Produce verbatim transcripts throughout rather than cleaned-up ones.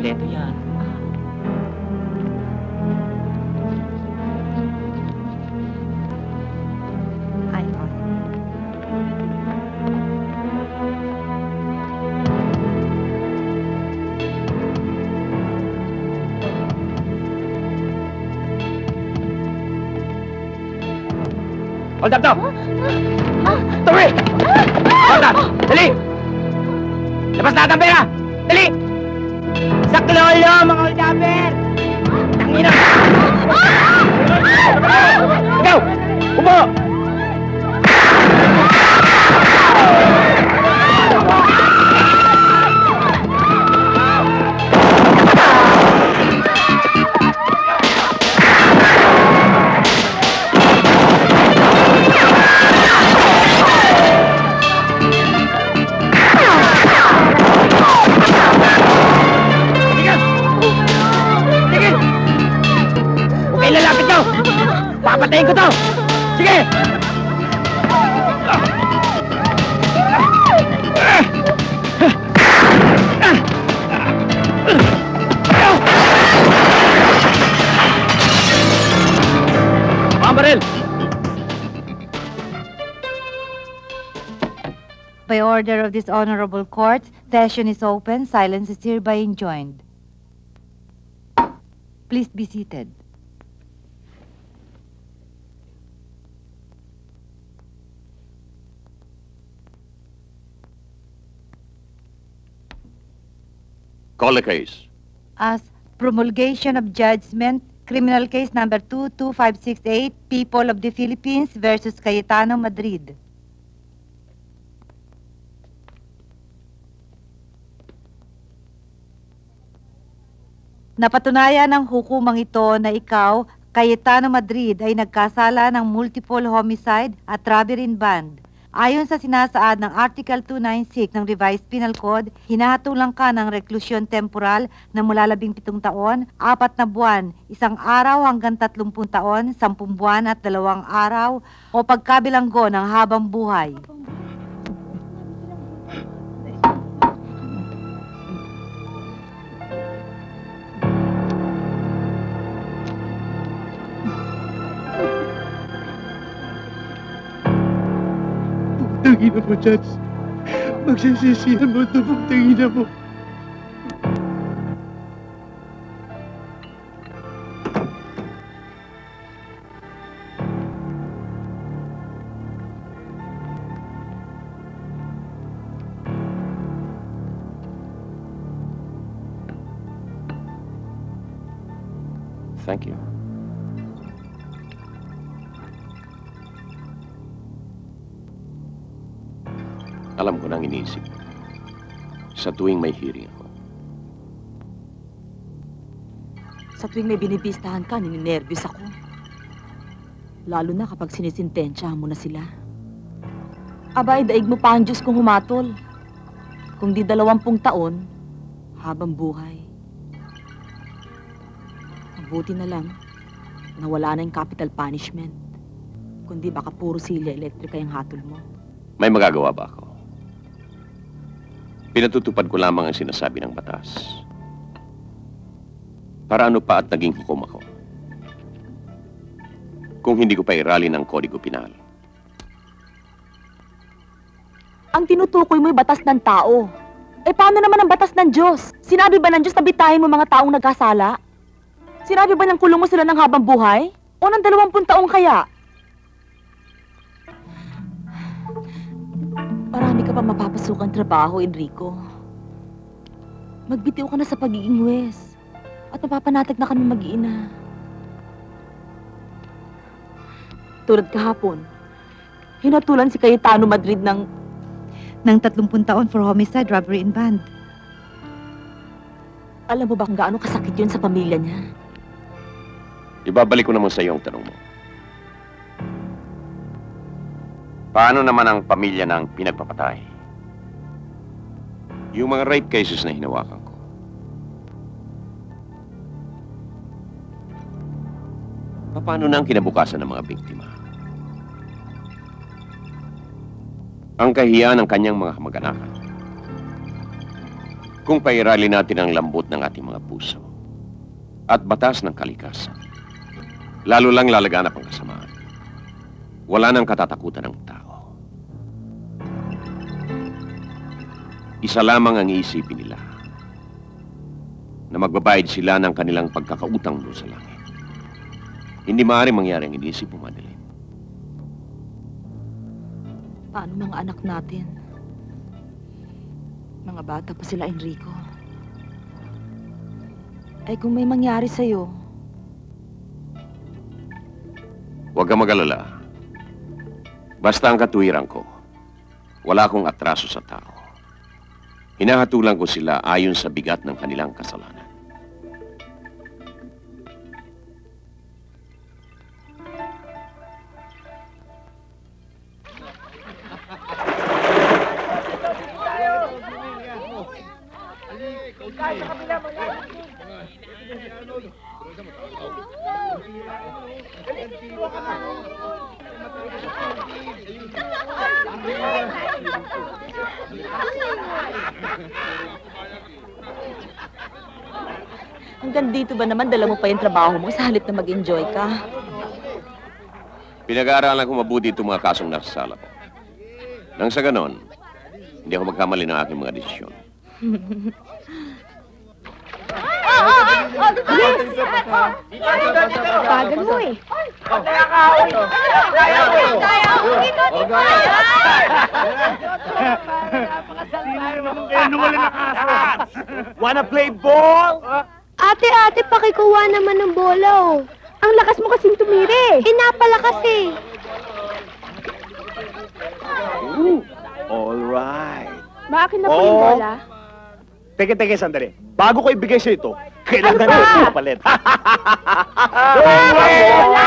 Kompleto yan. Ay, ay. Hold up daw! Tuloy! Hold up! Dali! Labas lahat ang pera! Dali! Sa klolo, mga hold upper! Tangina! Ikaw! Upo! Papatayin ko to! Sige! Mga baril! By order of this honorable court, session is open. Silence is hereby enjoined. Please be seated. Call the case. As promulgation of judgment, criminal case number two two five six eight, People of the Philippines versus Cayetano Madrid. Napatunayan ng hukumang ito na ikaw, Cayetano Madrid, ay nagkasala ng multiple homicide at robbery in band. Ayon sa sinasaad ng Article two ninety-six ng Revised Penal Code, hinahatulang ka ng reklusyon temporal na mula labing pitong taon, apat na buwan, isang araw hanggang tatlumpung taon, sampung buwan at dalawang araw, o pagkabilanggo ng habang buhay. Tangina mo, Judge. Magsisisihan mo ito pong tangina mo. Thank you. Alam ko nang iniisip sa tuwing may hearing ako. Sa tuwing may binibistahan ka, nininervyos ako. Lalo na kapag sinisintensyahan mo na sila. Abay, daig mo pa ang Diyos kung humatol. Kung di dalawampung taon, habang buhay. Mabuti na lang, nawala na yung capital punishment. Kundi baka puro silya elektrika yung hatol mo. May magagawa ba ako? Pinatutupad ko lamang ang sinasabi ng batas. Para ano pa at naging hukom ako? Kung hindi ko pa irali ng Kodigo Penal. Ang tinutukoy mo ay batas ng tao. Eh paano naman ang batas ng Diyos? Sinabi ba ng Diyos na bitahin mo mga taong nagkasala? Sinabi ba ng kulong mo sila ng habang buhay? O ng dalawampung taong kaya? Marami ka pa mapapasukang trabaho, Enrico. Magbitiw ka na sa pagiging huwes. At mapapanatag na kami mag-iina. Tulad kahapon, hinatulan si Cayetano Madrid ng... ng tatlumpung taon for homicide, robbery in band. Alam mo ba kung gaano kasakit yun sa pamilya niya? Ibabalik ko naman sa iyo ang tanong mo. Paano naman ang pamilya ng pinagpapatay? Yung mga rape cases na hinawakan ko. Paano na ang kinabukasan ng mga biktima? Ang kahiyan ng kanyang mga kamag-anakan. Kung pairali natin ang lambot ng ating mga puso at batas ng kalikasan, lalo lang lalaganap ang kasamaan. Wala nang katatakutan ng tao. Isa lamang ang iisipin nila, na magbabayad sila ng kanilang pagkakautang doon sa langit. Hindi maaaring mangyari ang iniisip mo, Madeline. Paano mga anak natin? Mga bata pa sila, Enrico. Ay kung may mangyari sa'yo. Huwag kang mag-alala. Basta ang katuwiran ko, wala akong atraso sa tao. Hinahatulan ko sila ayon sa bigat ng kanilang kasalanan. Hanggang dito ba naman dala mo pa yung trabaho mo sa halip na mag-enjoy ka? Pinag-aaralan ko mabuti itong mga kasong nasa sala ko. Nang sa ganon, hindi ako magkamali ng aking mga desisyon. Bagal mo eh. Wanna play ball? Ate, ate, pakikuha naman ng bola oh. Ang lakas mo kasing tumiri. Eh, napalakas eh. Ooh, all right. Maakin na po yung Oh. bola. Teka, teka, sandali. Bago ko ibigay sa ito, kailangan Ano na ba? ito palit. Bola!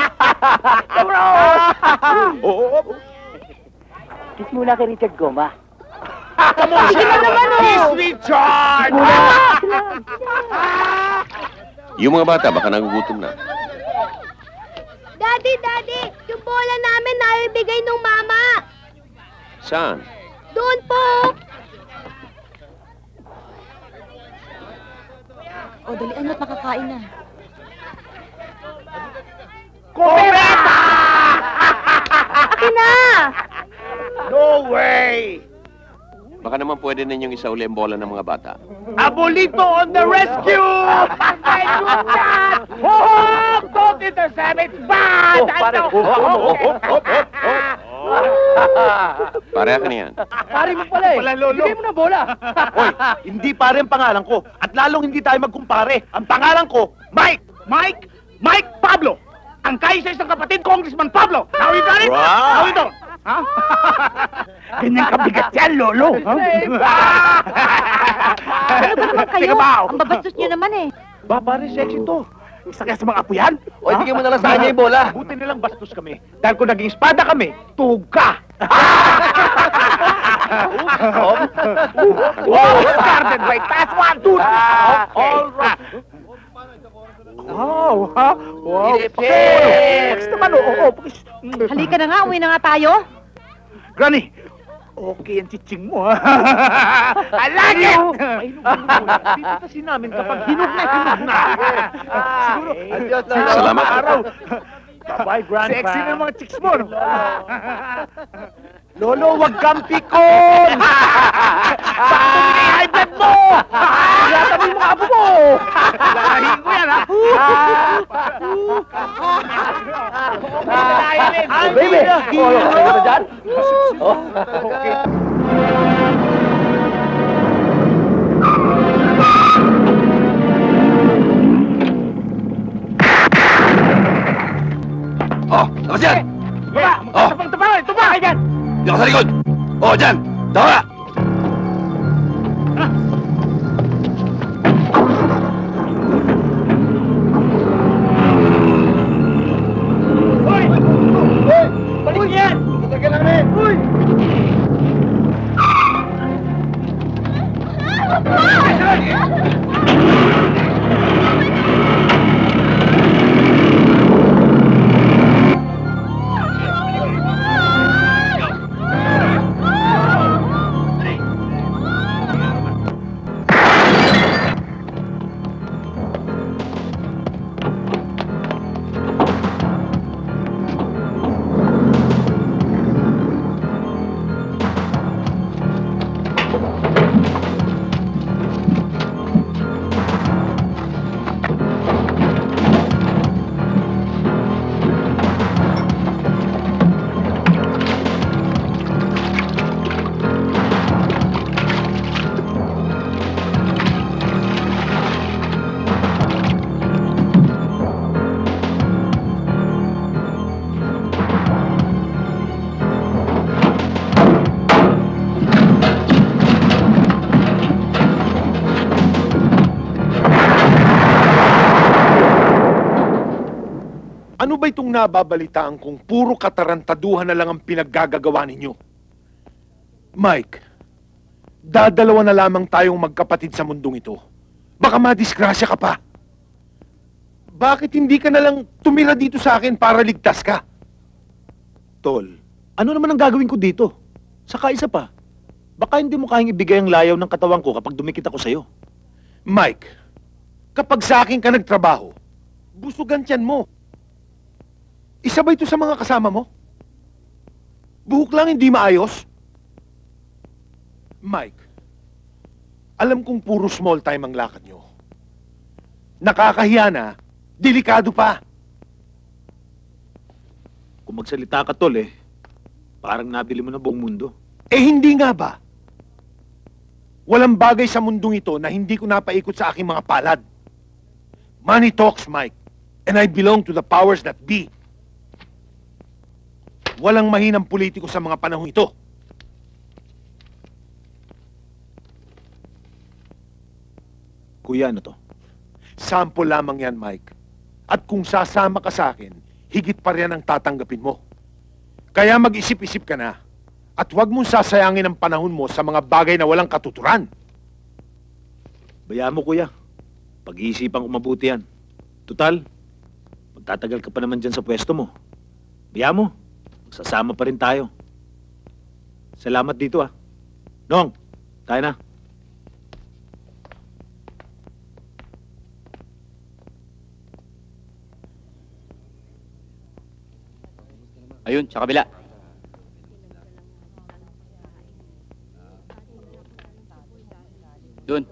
Oo. Kiss muna kay Richard Goma. Sige na naman oh. Kiss Richard! Yung mga bata, baka nagugutom na. Daddy, daddy, yung bola namin naibigay nung mama. Saan? Doon po. O, dalian mo't makakain na. Kumeta! Akin na. No way! Baka naman pwede ninyong isauli ang bola ng mga bata. Abolito on the rescue! I do that! Oh, don't intercept! It's bad! Oh, pare. Oh, oh, oh, oh, oh, Pareha ka niyan. Pare mo pala eh. Wala, lolo. Bigay mo na bola. Hoy, hindi pare ang pangalan ko. At lalong hindi tayo magkumpare. Ang pangalan ko, Mike! Mike! Mike Pablo! Ang kaisa-isang kapatid, Congressman Pablo! Now you got it? Right. Now ito! Ha? Ganyan kabigat yan, lolo! Ano ba naman kayo? Teka ba? Ang babastos nyo naman eh. Ba, pare, sexy to. Isa kaya sa mga apo yan? O, ibigay mo na lang sa kanya yung bola. Buti nilang bastos kami. Dahil kung naging espada kami, tuhog ka! Oh, started right. Pass one, two, all right. Oh, ha? Wow. Pakis naman, oo, oo. Pakis. Halika na nga, uwi na nga tayo. Granny, okay ang chiching mo, ha? I like it! Dito kasi namin kapag hinog na, hinog na. Siguro, Salamat. araw. Bye-bye, Grandpa. Sexy na mga chicks mo, no? Lolo, wag kang pikon! Sakto mo high blood mo! Yatabi mo abo mo! Lalahin ko yan, ha? Ah, baby! Oh, okay ka na dyan? Oh. Okay. Oh, labas yan! Baba! Oh. Tapang tapang! Tuba kayo dyan! Diyan ka sa likod! Oh, dyan! Tawa ka! Hoy! Hoy! Balik niyo yan! Itagal namin! Hoy! Ano ba itong nababalitaan kung puro katarantaduhan na lang ang pinaggagawa ninyo? Mike, dadalawa na lamang tayong magkapatid sa mundong ito. Baka madisgrasya ka pa. Bakit hindi ka na lang tumira dito sa akin para ligtas ka? Tol, ano naman ang gagawin ko dito? Saka isa pa, baka hindi mo kayang ibigay ang layaw ng katawan ko kapag dumikit ako sa'yo. Mike, kapag sa akin ka nagtrabaho, busugan tiyan mo. Isa ba ito sa mga kasama mo? Buhok lang hindi maayos? Mike, alam kong puro small time ang lakad nyo. Nakakahiya na, delikado pa. Kung magsalita ka, Tol, eh, parang nabili mo na buong mundo. Eh hindi nga ba? Walang bagay sa mundong ito na hindi ko napaikot sa aking mga palad. Money talks, Mike, and I belong to the powers that be. Walang mahinang politiko sa mga panahong ito. Kuya, ano to? Sample lamang yan, Mike. At kung sasama ka sa akin, higit pa rin ang tatanggapin mo. Kaya mag-isip-isip ka na. At huwag mong sasayangin ang panahon mo sa mga bagay na walang katuturan. Bayaan mo, kuya. Pag-iisipan ko mabuti yan. Tutal, magtatagal ka pa naman dyan sa pwesto mo. Bayaan mo. Magsasama pa rin tayo. Salamat dito, ah. Nong, tayo na. Ayun, sa kabila. Doon.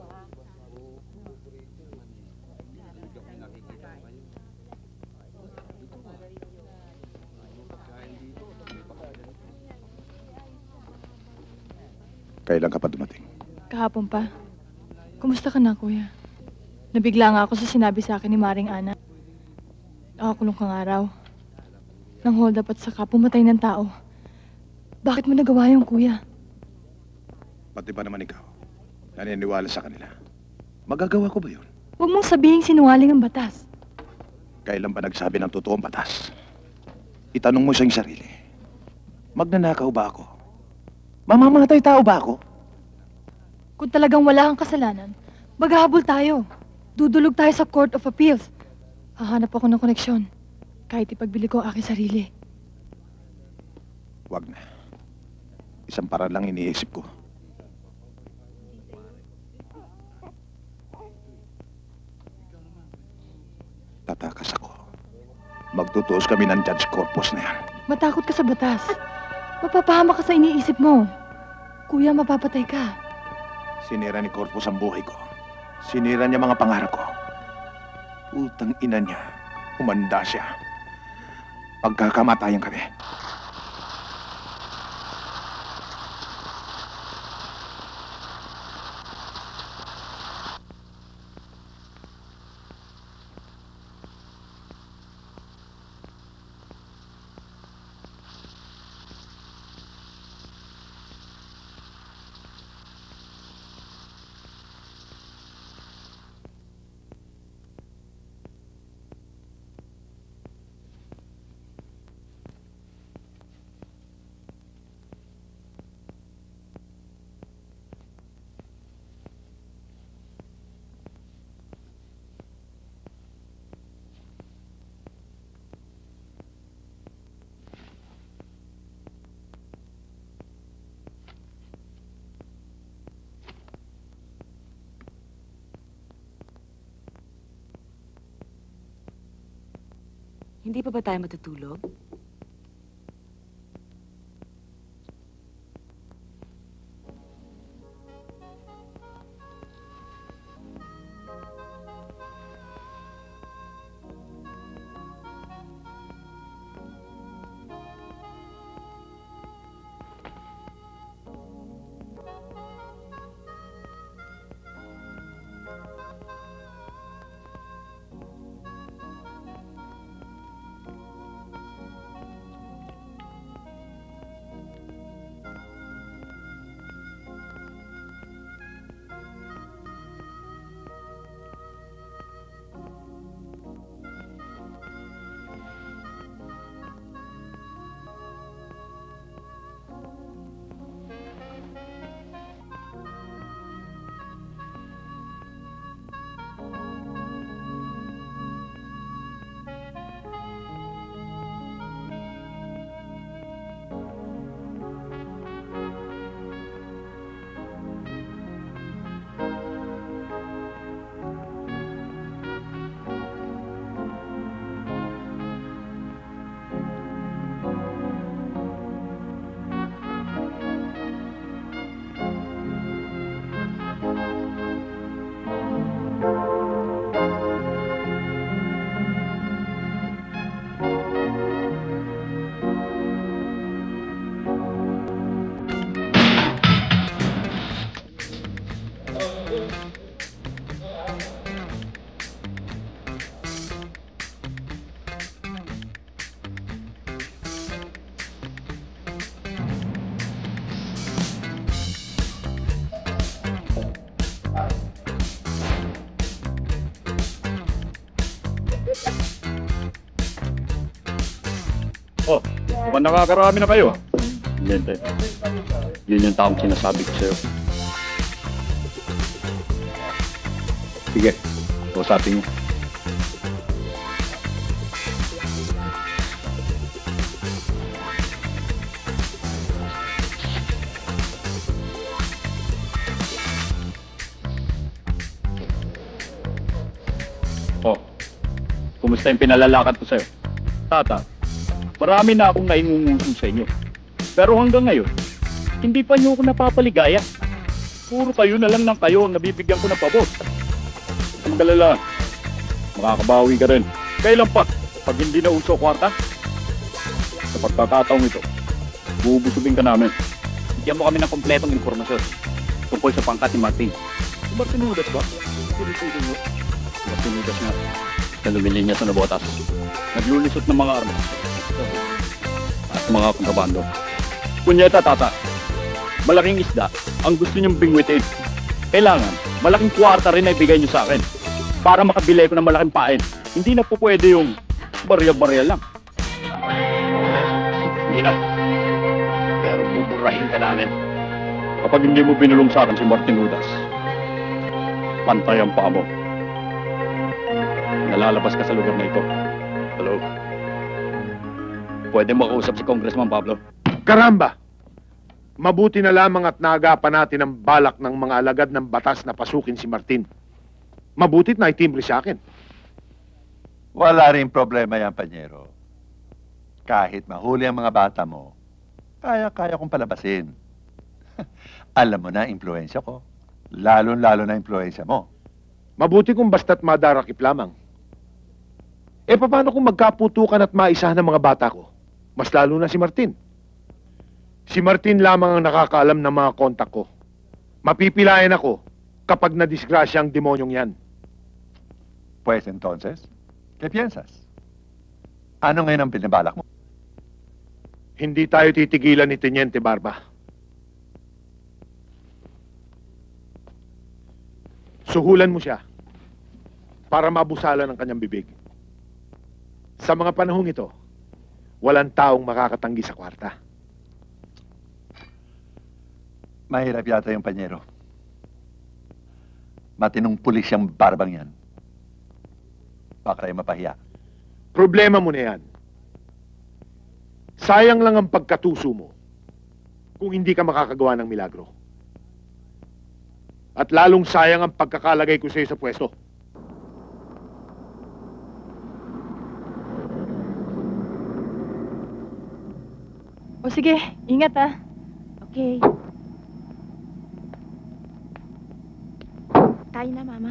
Kailan ka pa dumating? Kahapon pa. Kumusta ka na, kuya? Nabigla nga ako sa sinabi sa akin ni Maring Ana. Nakakulong kang araw. Nang hold up at saka pumatay ng tao. Bakit mo nagawa yung kuya? Pati ba naman ikaw? Naniniwala sa kanila. Magagawa ko ba yun? Huwag mong sabihing sinungaling ang batas. Kailan ba nagsabi ng totoong batas? Itanong mo sa iyong sarili. Magnanakaw ba ako? Mamamatay tao ba ako? Kung talagang wala kang kasalanan, maghahabol tayo. Dudulog tayo sa Court of Appeals. Hahanap ako ng koneksyon. Kahit ipagbili ko ang aking sarili. Wag na. Isang paraan lang iniisip ko. Tatakas ako. Magtutuos kami ng judge corpus na yan. Matakot ka sa batas. Mapapahama ka sa iniisip mo. Kuya, mapapatay ka. Sinira ni Corpus ang buhay ko. Sinira niya mga pangarap ko. Utang ina niya. Umanda siya. Pagkakamatayan kami. Hindi pa ba tayo matutulog? Oh, mukhang nakakarami na kayo. Hindi, yun yung taong sinasabi ko sa'yo. Sige, usapin niyo. Oh, kumusta yung pinalalakad ko sa'yo? Tata, marami na akong naingungusong sa inyo. Pero hanggang ngayon, hindi pa niyo ako napapaligaya. Puro kayo na lang ng kayo ang nabibigyan ko ng pabor. Ang kalala, makakabawi ka rin. Kailan pa, pag hindi na uso kwarta? Sa pagkakataong ito, bubusugin ka namin. Bigyan mo kami ng kompletong informasyon tungkol sa pangkat ni Martin. Si Martin Hudas ba? Sinususin mo. Si Martin Hudas nga. Na lumilinya sa nabotas. Naglulusot ng mga armas. At mga kontrabando. Kunyeta, tata. Malaking isda ang gusto niyong bingwitin. Kailangan, malaking kwarta rin na ibigay niyo sa akin. Para makabili ko ng malaking pain. Hindi na po pwede yung barya-barya lang. Hindi na. Pero buburahin ka namin. Kapag hindi mo binulong sa akin si Martin Hudas, pantay ang paa mo. Nalalabas ka sa lugar na ito. Hello? Pwede makausap si Congressman Pablo? Karamba! Mabuti na lamang at naagapan natin ang balak ng mga alagad ng batas na pasukin si Martin. Mabutit na itimbre sa akin. Wala rin problema yan, Panyero. Kahit mahuli ang mga bata mo, kaya-kaya kong palabasin. Alam mo na, impluensya ko. Lalo-lalo na impluensya mo. Mabuti kung basta't madarakip lamang. E paano kung magkaputukan at maisahan ng mga bata ko? Mas lalo na si Martin. Si Martin lamang ang nakakaalam ng mga kontak ko. Mapipilayan ako kapag nadisgrasya ang demonyong yan. Pues entonces, ¿qué piensas? Ano ngayon ang pinabalak mo? Hindi tayo titigilan ni Teniente Barba. Suhulan mo siya para mabusalan ang kanyang bibig. Sa mga panahong ito, walang taong makakatanggi sa kwarta. Mahirap yata yung Panyero. Matinong pulis yung barbang yan. Baka tayo mapahiya. Problema mo na yan. Sayang lang ang pagkatuso mo kung hindi ka makakagawa ng milagro. At lalong sayang ang pagkakalagay ko sa iyo sa pwesto. O sige, ingat ah. Okay. Tayo na, Mama.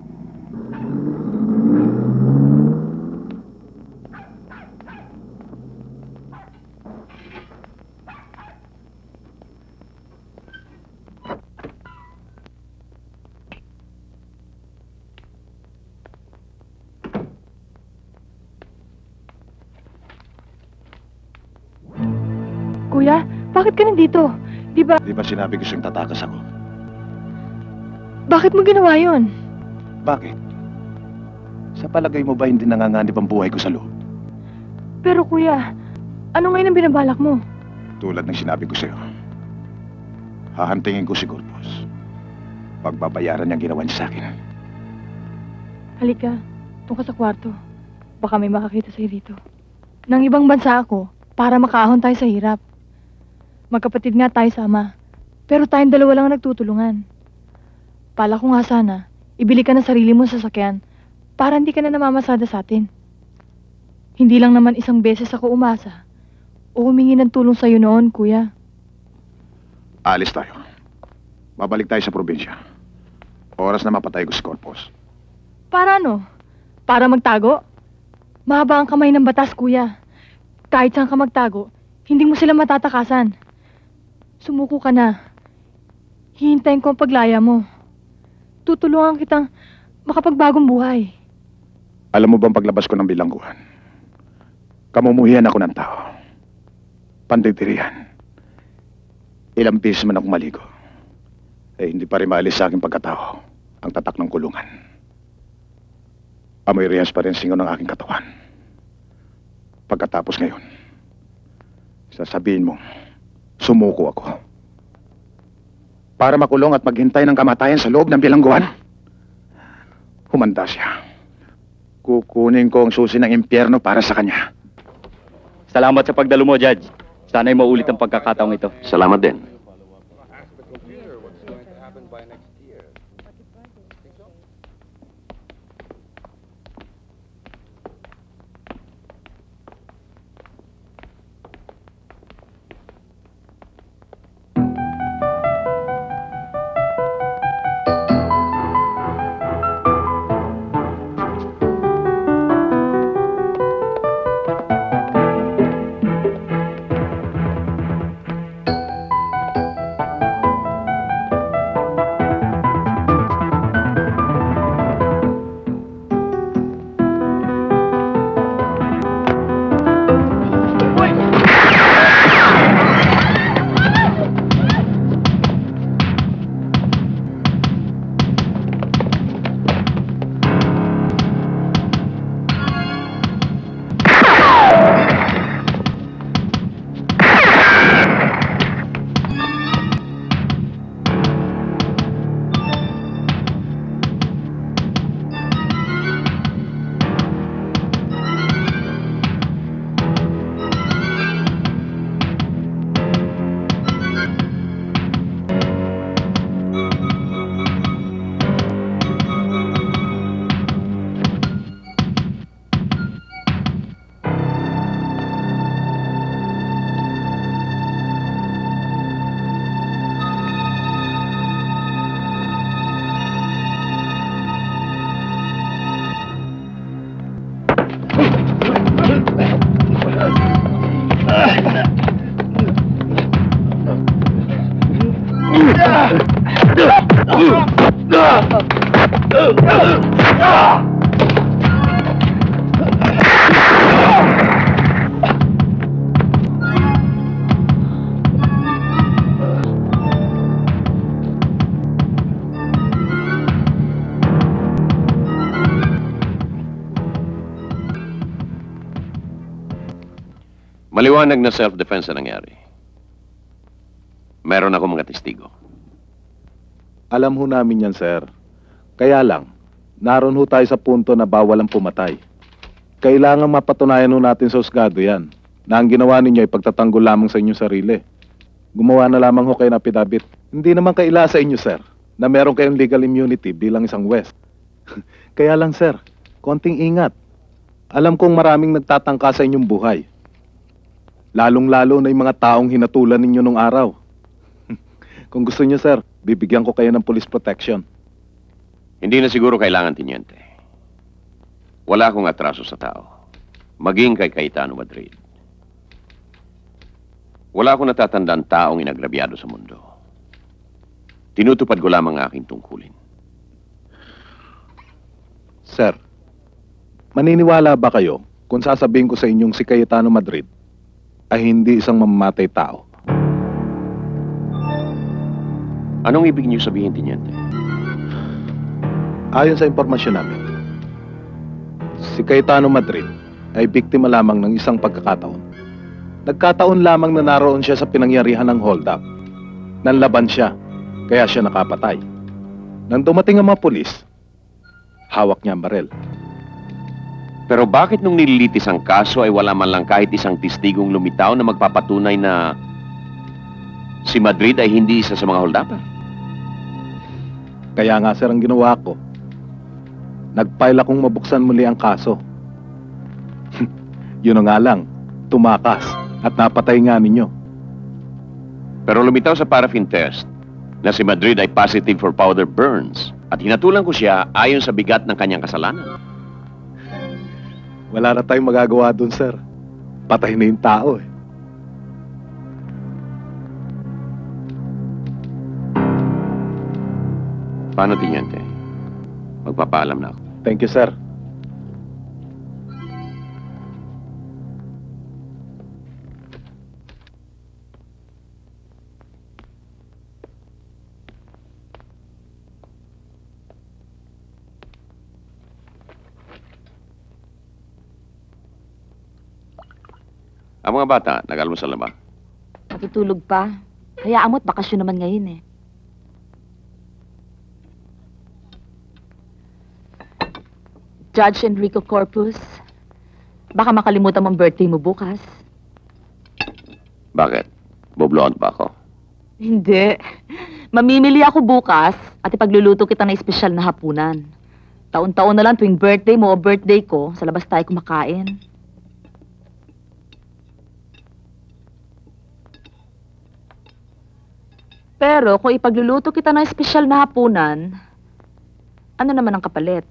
Kuya, bakit ka nandito? Di ba... Di ba sinabi ko siyang tatakas ako? Bakit mo ginawa yun? Bakit? Sa palagay mo ba hindi nanganganib ang buhay ko sa loob? Pero kuya, ano ngayon ang binabalak mo? Tulad ng sinabi ko sa'yo, hahantingin ko si Corpus. Pagbabayaran niya ang ginawa niya sa akin. Halika, doon ka sa kwarto. Baka may makakita sa'yo dito. Nang ibang bansa ako, para makaahon tayo sa hirap. Magkapatid nga tayo sama, pero tayong dalawa lang nagtutulungan. Pala ko nga sana, ibili ka ng sarili mo sa sasakyan para hindi ka na namamasada sa atin. Hindi lang naman isang beses ako umasa o humingi ng tulong sa'yo noon, kuya. Alis tayo. Babalik tayo sa probinsya. Oras na mapatay ko si Corpus. Para ano? Para magtago? Mahaba ang kamay ng batas, kuya. Kahit saan ka magtago, hindi mo sila matatakasan. Sumuko ka na. Hihintayin ko ang paglaya mo. Tutulungan kitang makapagbagong buhay. Alam mo bang paglabas ko ng bilangguan, kamumuhian ako ng tao. Panditirihan. Ilang beses man ako maligo. Eh, hindi pa rin maalis sa aking pagkatao ang tatak ng kulungan. Amoy rehas pa rin singaw ng aking katawan. Pagkatapos ngayon, Sasabihin mo, sumuko ako. Para makulong at maghintay ng kamatayan sa loob ng bilangguan. Humanda siya. Kukunin ko ang susi ng impyerno para sa kanya. Salamat sa pagdalo mo, Judge. Sana'y maulit ang pagkakataong ito. Salamat din. Maliwanag na self-defense na nangyari. Meron ako mga testigo. Alam ho namin yan, sir. Kaya lang, naroon ho tayo sa punto na bawal ang pumatay. Kailangan mapatunayan ho natin sa husgado yan, na ang ginawa ninyo ay pagtatanggol lamang sa inyong sarili. Gumawa na lamang ho kayo ng affidavit. Hindi naman kaila sa inyo, sir, na meron kayong legal immunity bilang isang West. Kaya lang, sir, konting ingat. Alam kong maraming nagtatangka sa inyong buhay. Lalong-lalo na yung mga taong hinatulan ninyo nung araw. Kung gusto niyo, sir, bibigyan ko kayo ng police protection. Hindi na siguro kailangan, Teniente. Wala akong atraso sa tao. Maging kay Cayetano Madrid. Wala akong natatandaan taong inagrabyado sa mundo. Tinutupad ko lamang aking tungkulin. Sir, maniniwala ba kayo kung sasabihin ko sa inyong si Cayetano Madrid ay hindi isang mamamatay tao? Anong ibig niyo sabihin, Teniente? Ayon sa impormasyon namin, si Cayetano Madrid ay biktima lamang ng isang pagkakataon. Nagkataon lamang na naroon siya sa pinangyarihan ng hold-up. Nanlaban siya, kaya siya nakapatay. Nang dumating ang mga pulis, hawak niya ang barel. Pero bakit nung nililitis ang kaso ay wala man lang kahit isang testigong lumitaw na magpapatunay na si Madrid ay hindi isa sa mga hold-upper? Kaya nga, sir, ang ginawa ko, nag-file akong mabuksan muli ang kaso. Yun na nga lang, tumakas at napatay nga ninyo. Pero lumitaw sa paraffin test na si Madrid ay positive for powder burns at hinatulan ko siya ayon sa bigat ng kanyang kasalanan. Wala na tayong magagawa dun, sir. Patay na yung tao eh. Paano, Teniente? Magpapaalam na ako. Thank you, sir. Ang mga bata, nag-almusal na ba? Natutulog pa. Hayaan mo't bakasyon naman ngayon eh. Judge Enrico Corpus, baka makalimutan mong birthday mo bukas. Bakit? Bobloan ba ako? Hindi. Mamimili ako bukas at ipagluluto kita ng espesyal na hapunan. Taon-taon na lang tuwing birthday mo o birthday ko, sa labas tayo kumakain. Pero kung ipagluluto kita ng espesyal na hapunan, ano naman ang kapalit?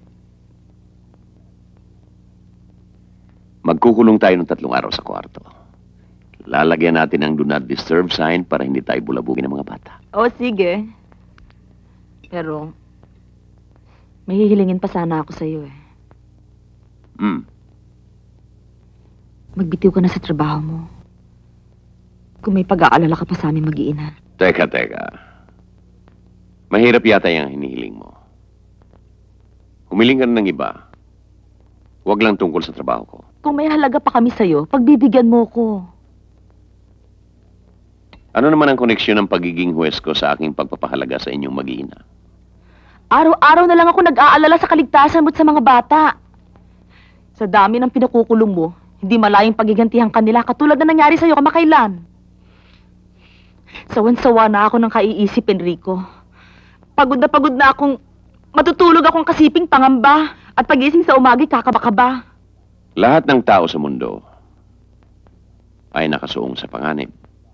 Magkukulong tayo ng tatlong araw sa kwarto. Lalagyan natin ang do not disturb sign para hindi tayo bulabugin ng mga bata. O, sige. Pero, may hihilingin pa sana ako sa'yo eh. Hmm. Magbitiw ka na sa trabaho mo. Kung may pag-aalala ka pa sa aming mag-iina. Teka, teka. Mahirap yata yung hinihiling mo. Humiling ka na ng iba. Huwag lang tungkol sa trabaho ko. Kung may halaga pa kami sa'yo, pagbibigyan mo ko. Ano naman ang koneksyon ng pagiging huwes ko sa aking pagpapahalaga sa inyong mag-iina? Araw-araw na lang ako nag-aalala sa kaligtasan mo't sa mga bata. Sa dami ng pinakukulong mo, hindi malayang pagigantihan kanila katulad na nangyari sa'yo kamakailan. Sawan-sawa na ako ng kaiisip, Enrico. Pagod na pagod na akong matutulog akong kasiping pangamba at pagising sa umagi kakaba-kaba. Lahat ng tao sa mundo ay nakasuong sa panganib.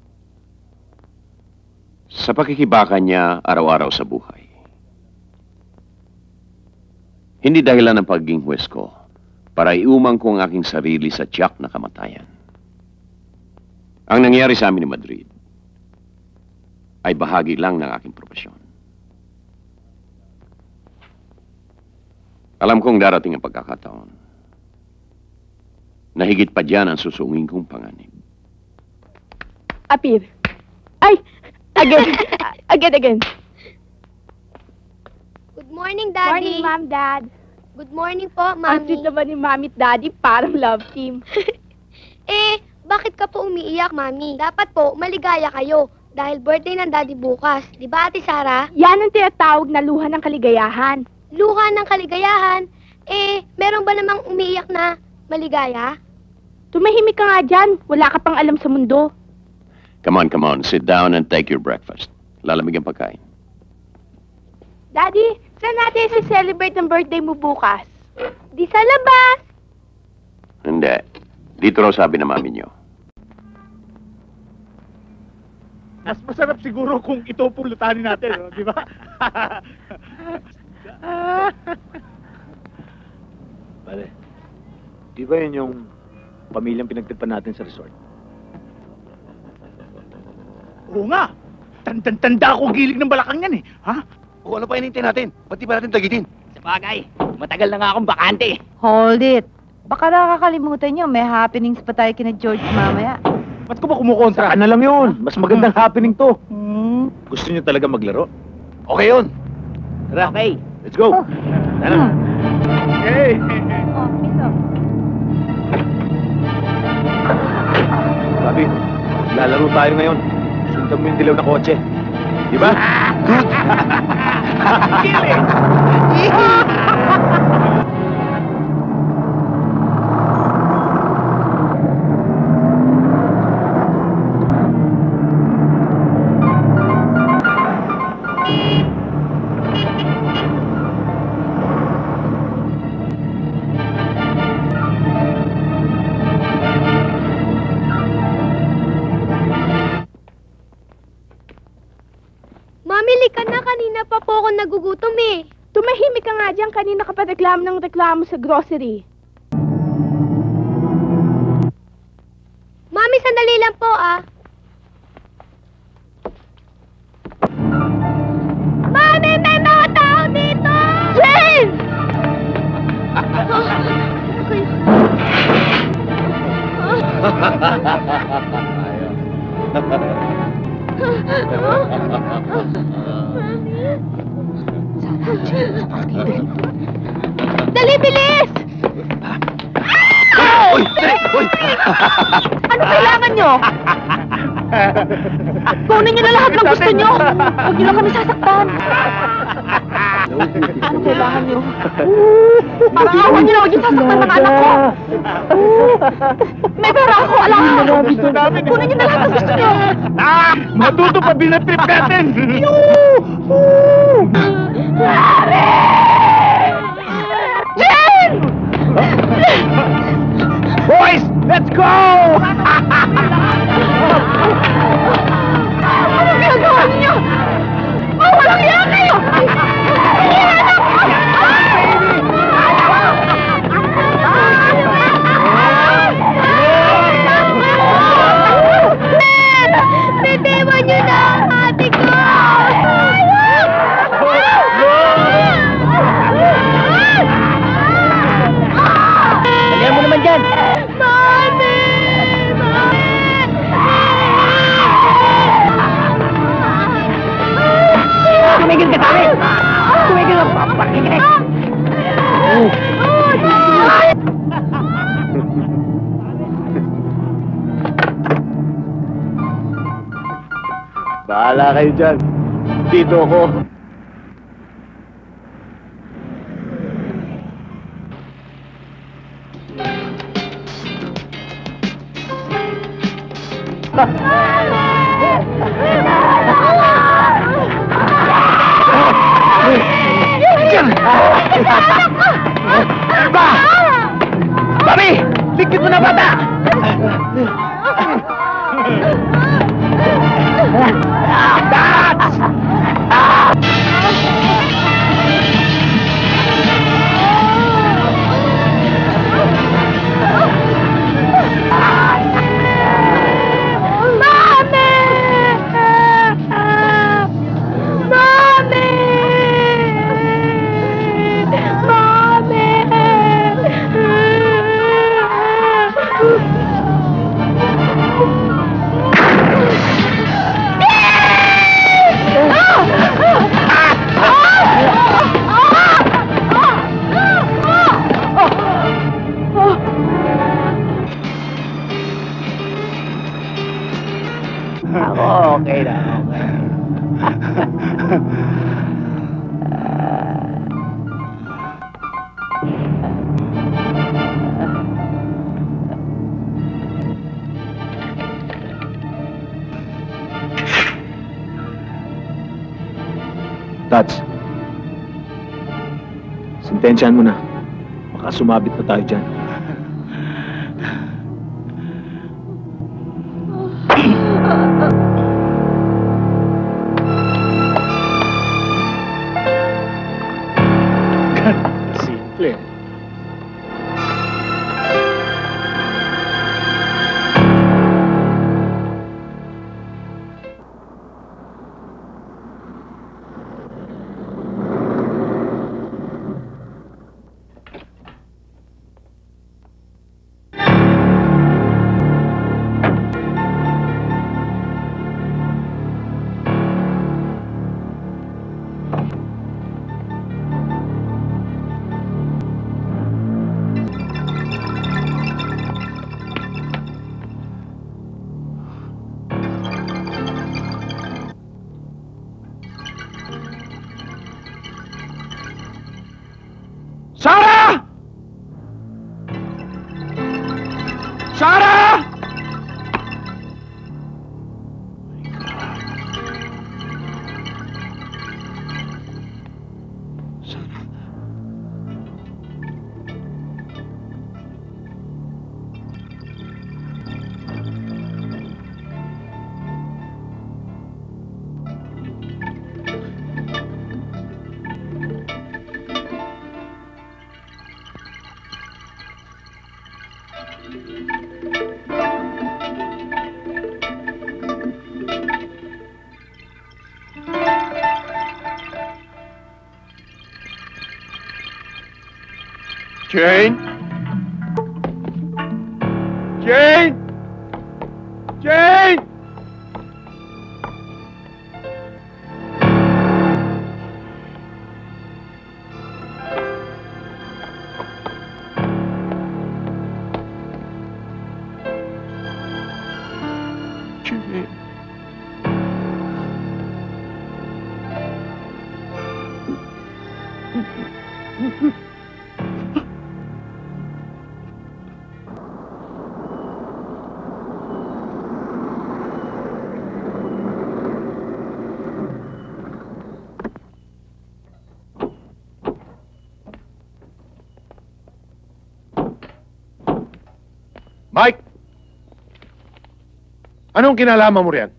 Sa pakikibaka niya araw-araw sa buhay. Hindi dahilan ng pagiging huwes ko para iumang ko ang aking sarili sa tiyak na kamatayan. Ang nangyari sa amin ni Madrid ay bahagi lang ng aking propesyon. Alam kong darating ang pagkakataon na higit pa dyan ang susungin kong panganib. Apir. Ay! Again! Again, again. Good morning, Daddy. Morning, Ma'am, Dad. Good morning po, Mami. Ang sweet naman ni Mami at Daddy, parang love team. Eh, bakit ka po umiiyak, Mami? Dapat po, maligaya kayo. Dahil birthday ng Daddy bukas. Di ba, Ate Sara? Yan ang tinatawag na luha ng kaligayahan. Luha ng kaligayahan? Eh, meron ba namang umiiyak na maligaya? Tumahimik ka nga dyan. Wala ka pang alam sa mundo. Come on, come on. Sit down and take your breakfast. Lalamig ang pagkain. Daddy, saan natin i-celebrate ang birthday mo bukas? Di sa labas. Hindi. Dito raw sabi na mami niyo. Mas masarap siguro kung ito pulutanin natin, no? Di ba? Pare, di ba yun yung pamilyang pinagtipan natin sa resort? Oo nga! Tanda-tanda ako gilig ng balakang yan eh! Ha? O ano pa hinintay natin? Pati ba natin tagitin? Sa bagay, matagal na nga akong bakante. Hold it. Baka nakakalimutan nyo, may happenings pa tayo kina George mamaya. Ba't ko ba kumukontra? Saan na lang yun? Mas magandang happening to. Hmm. Gusto niyo talaga maglaro? Okay yun. Tara. Okay. Let's go. Oh. Tara. Hey! Oh, piso. Sabi, lalaro tayo ngayon. Sundan mo yung dilaw na kotse. Di ba? Good! Mamili ka na, kanina pa po ako nagugutom eh. Tumahimik ka nga dyan. Kanina ka pa reklamo ng reklamo sa grocery. Mami, sandali lang po ah. Mami, may mga tao dito! Jane! Dali, bilis! Uy! Dali! Uy! Ano kailangan nyo? Kunin niyo na lahat ng gusto niyo. Huwag niyo lang kami sasaktan. Ano kailangan niyo? Parang awan niyo na huwag niyo sasaktan ng anak ko. May pera ako, alam ko. Kunin niyo na lahat ng gusto niyo. Ah! Matuto pa din ang trip natin! Mare! Jen! Boys, let's go! Ano ginagawa niyo? Oh, walang iya kayo! Bitiwan niyo na ang ate ko! Dalihan mo naman dyan! Mami! Tumigil ka sa amin! Tumigil ang papakinig! Bahala kayo dyan. Dito ako. Ba! Bobby! Ligpit mo na bata! That's! Ako, okay na, okay. Tats, sintensyahan mo na. Baka sumabit na tayo dyan. Simple. Sarah! Sarah! Jane? Jane? Jane! Jane. Mike! Anong kinalaman mo riyan?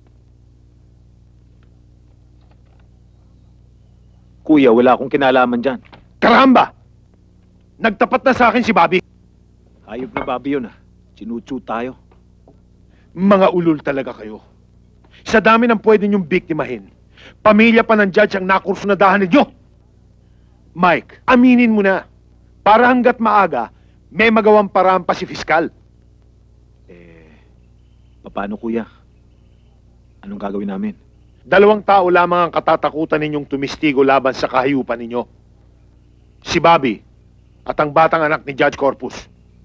Kuya, wala akong kinalaman dyan. Karamba! Nagtapat na sa akin si Bobby. Hayop na Bobby yun ah. Sinuchu tayo. Mga ulol talaga kayo. Sa dami ng pwede niyong biktimahin, pamilya pa ng judge ang nakursunadahan ninyo. Mike, aminin mo na. Para hanggat maaga, may magawang paraan pa si Fiskal. Paano, kuya? Anong gagawin namin? Dalawang tao lamang ang katatakutan ninyong tumistigo laban sa kahayupan ninyo. Si Bobby at ang batang anak ni Judge Corpus.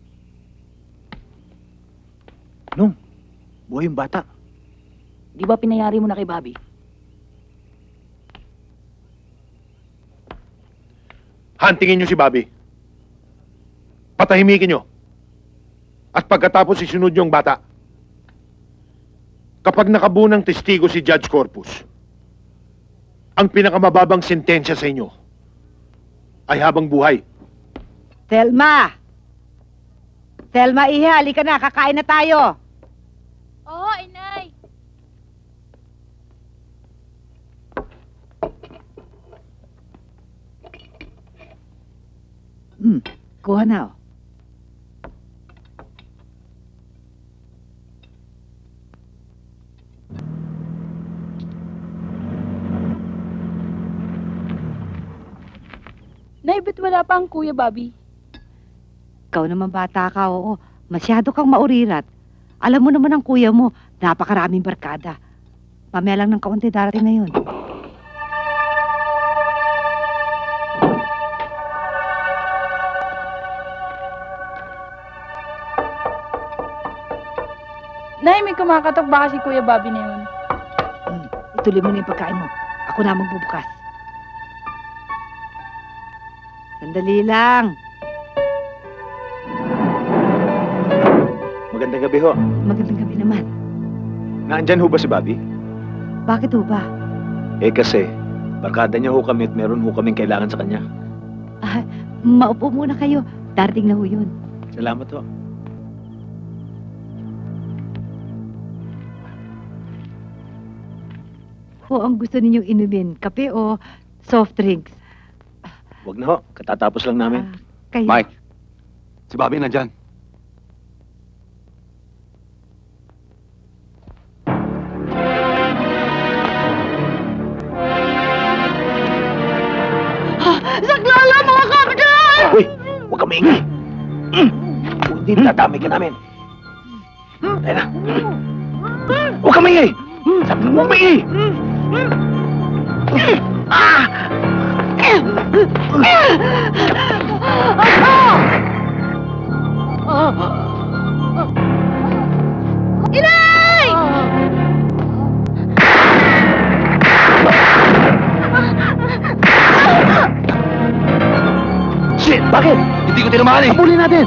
Nung, buhay yung bata. Di ba pinayari mo na kay Bobby? Hantingin nyo si Bobby. Patahimikin nyo. At pagkatapos isunod nyo ang bata. Kapag nakabuo ng testigo si Judge Corpus, ang pinakamababang sentensya sa inyo ay habang buhay. Thelma! Thelma, iha, halika na, kakain na tayo. Oo, inay. Hmm, kuha na, oh. Nay, ba't wala pa ang Kuya Bobby? Ikaw naman bata ka, oo. Masyado kang maurirat. Alam mo naman ang kuya mo, napakaraming barkada. Mamaya lang ng kaunti darating na yun. Nay, may kumakatok baka si Kuya Bobby na yun. Hmm, ituloy mo na yung pagkain mo. Ako na magbubukas. Sandali lang. Magandang gabi ho. Magandang gabi naman. Naandyan ho ba si Bobby? Bakit ho ba? Eh kasi, barkada niya ho kami at meron ho kaming kailangan sa kanya. Ah, maupo muna kayo. Darating na ho yun. Salamat ho. Ho, ang gusto ninyong inumin, kape o soft drinks? Wag na ho, katatapos lang namin. Ah, kayo. Mike, si Bobby nandyan. Saklala, mga kapitan! Uy, huwag ka maingay. Mm. Kung hindi, tatami ka namin. Tayo na. Huwag ka maingay. Sabi mo, huwag maingay. Ah! Inay! Shit! Bakit? Hindi ko tinamaan eh. Habulin natin.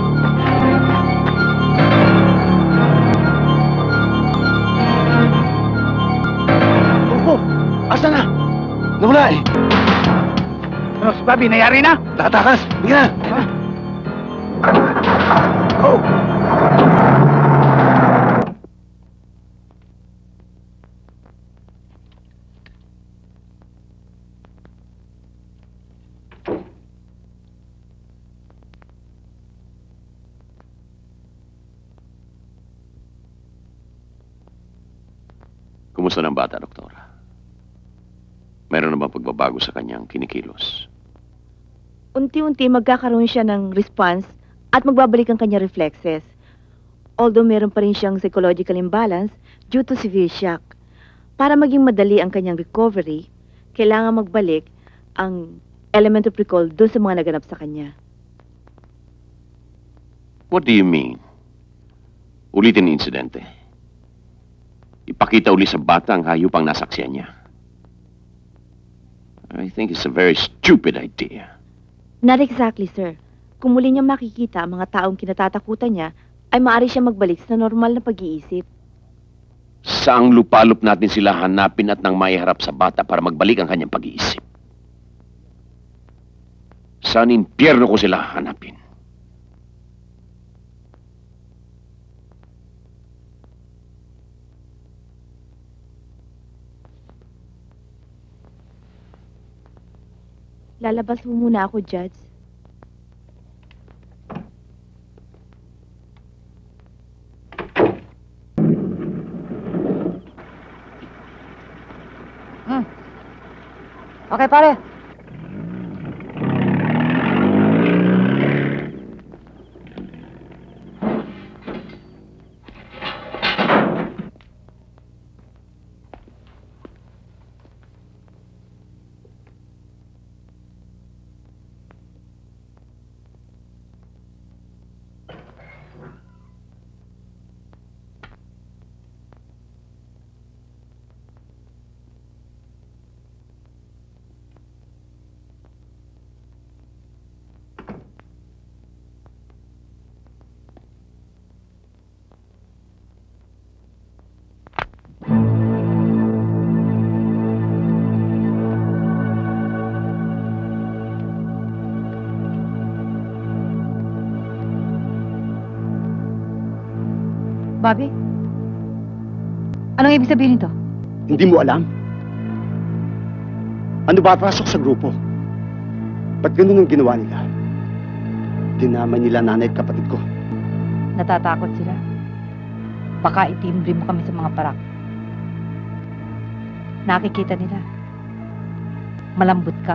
Turko, asa na? Nawala eh. Ano, si Bobby, nayari na? Tatakas. Bigyan na. Go! Kumusta ng bata, Doktora? Meron na bang pagbabago sa kanyang kinikilos? Unti-unti magkakaroon siya ng response at magbabalik ang kanya reflexes. Although meron pa rin siyang psychological imbalance due to severe shock. Para maging madali ang kanyang recovery, kailangan magbalik ang element of recall doon sa mga naganap sa kanya. What do you mean? Ulitin ang insidente. Ipakita uli sa bata ang hayupang nasaksiyan niya. I think it's a very stupid idea. Not exactly, sir. Kung muli niya makikita ang mga taong kinatatakutan niya, ay maaari siya magbalik sa normal na pag-iisip. Saang lupalop natin sila hanapin at nang maiharap sa bata para magbalik ang kanyang pag-iisip? Saan impyerno ko sila hanapin? Lalabas mo muna ako, Judge. Hmm. Okay, pare. Bobby? Anong ibig sabihin nito? Hindi mo alam? Ano ba pasok sa grupo? Ba't ganun ang ginawa nila? Dinamay nila nanay at kapatid ko. Natatakot sila. Baka itimbre mo kami sa mga parak. Nakikita nila. Malambot ka.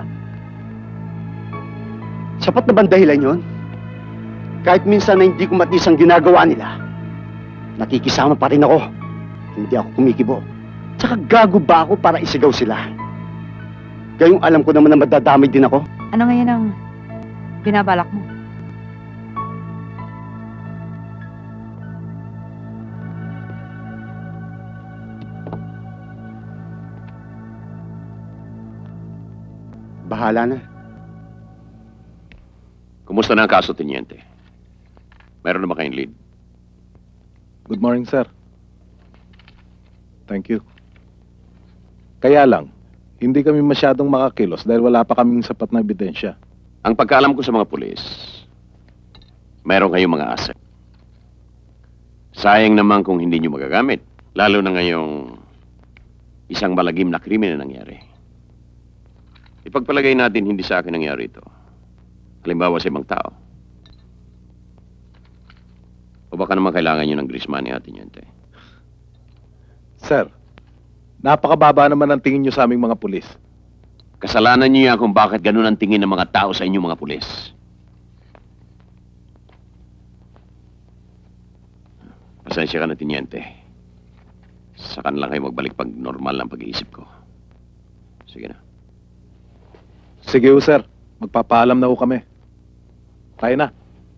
Sapat na bang dahilan yun? Kahit minsan na hindi ko matis ang ginagawa nila, nakikisama pa rin ako. Hindi ako kumikibo. Tsaka gago ba ako para isigaw sila? Gayong alam ko naman na madadamay din ako. Ano ngayon ang binabalak mo? Bahala na. Kumusta na ang kaso, Teniente? Meron na ba kayong lead? Good morning, sir. Thank you. Kaya lang, hindi kami masyadong makakilos dahil wala pa kaming sapat na ebidensya. Ang pagkaalam ko sa mga pulis, meron kayong mga asset. Sayang naman kung hindi nyo magagamit, lalo na ngayong isang malagim na krimen na nangyari. Ipagpalagay natin hindi sa akin nangyari ito. Halimbawa sa ibang tao. O baka naman kailangan nyo ng grease money, Teniente? Sir, napakababa naman ang tingin nyo sa aming mga pulis. Kasalanan nyo yan kung bakit ganun ang tingin ng mga tao sa inyong mga pulis. Pasensya ka na, Teniente. Sa kanila kayo magbalik pag normal ang pag-iisip ko. Sige na. Sige ho, sir. Magpapaalam na ho kami. Tayo na.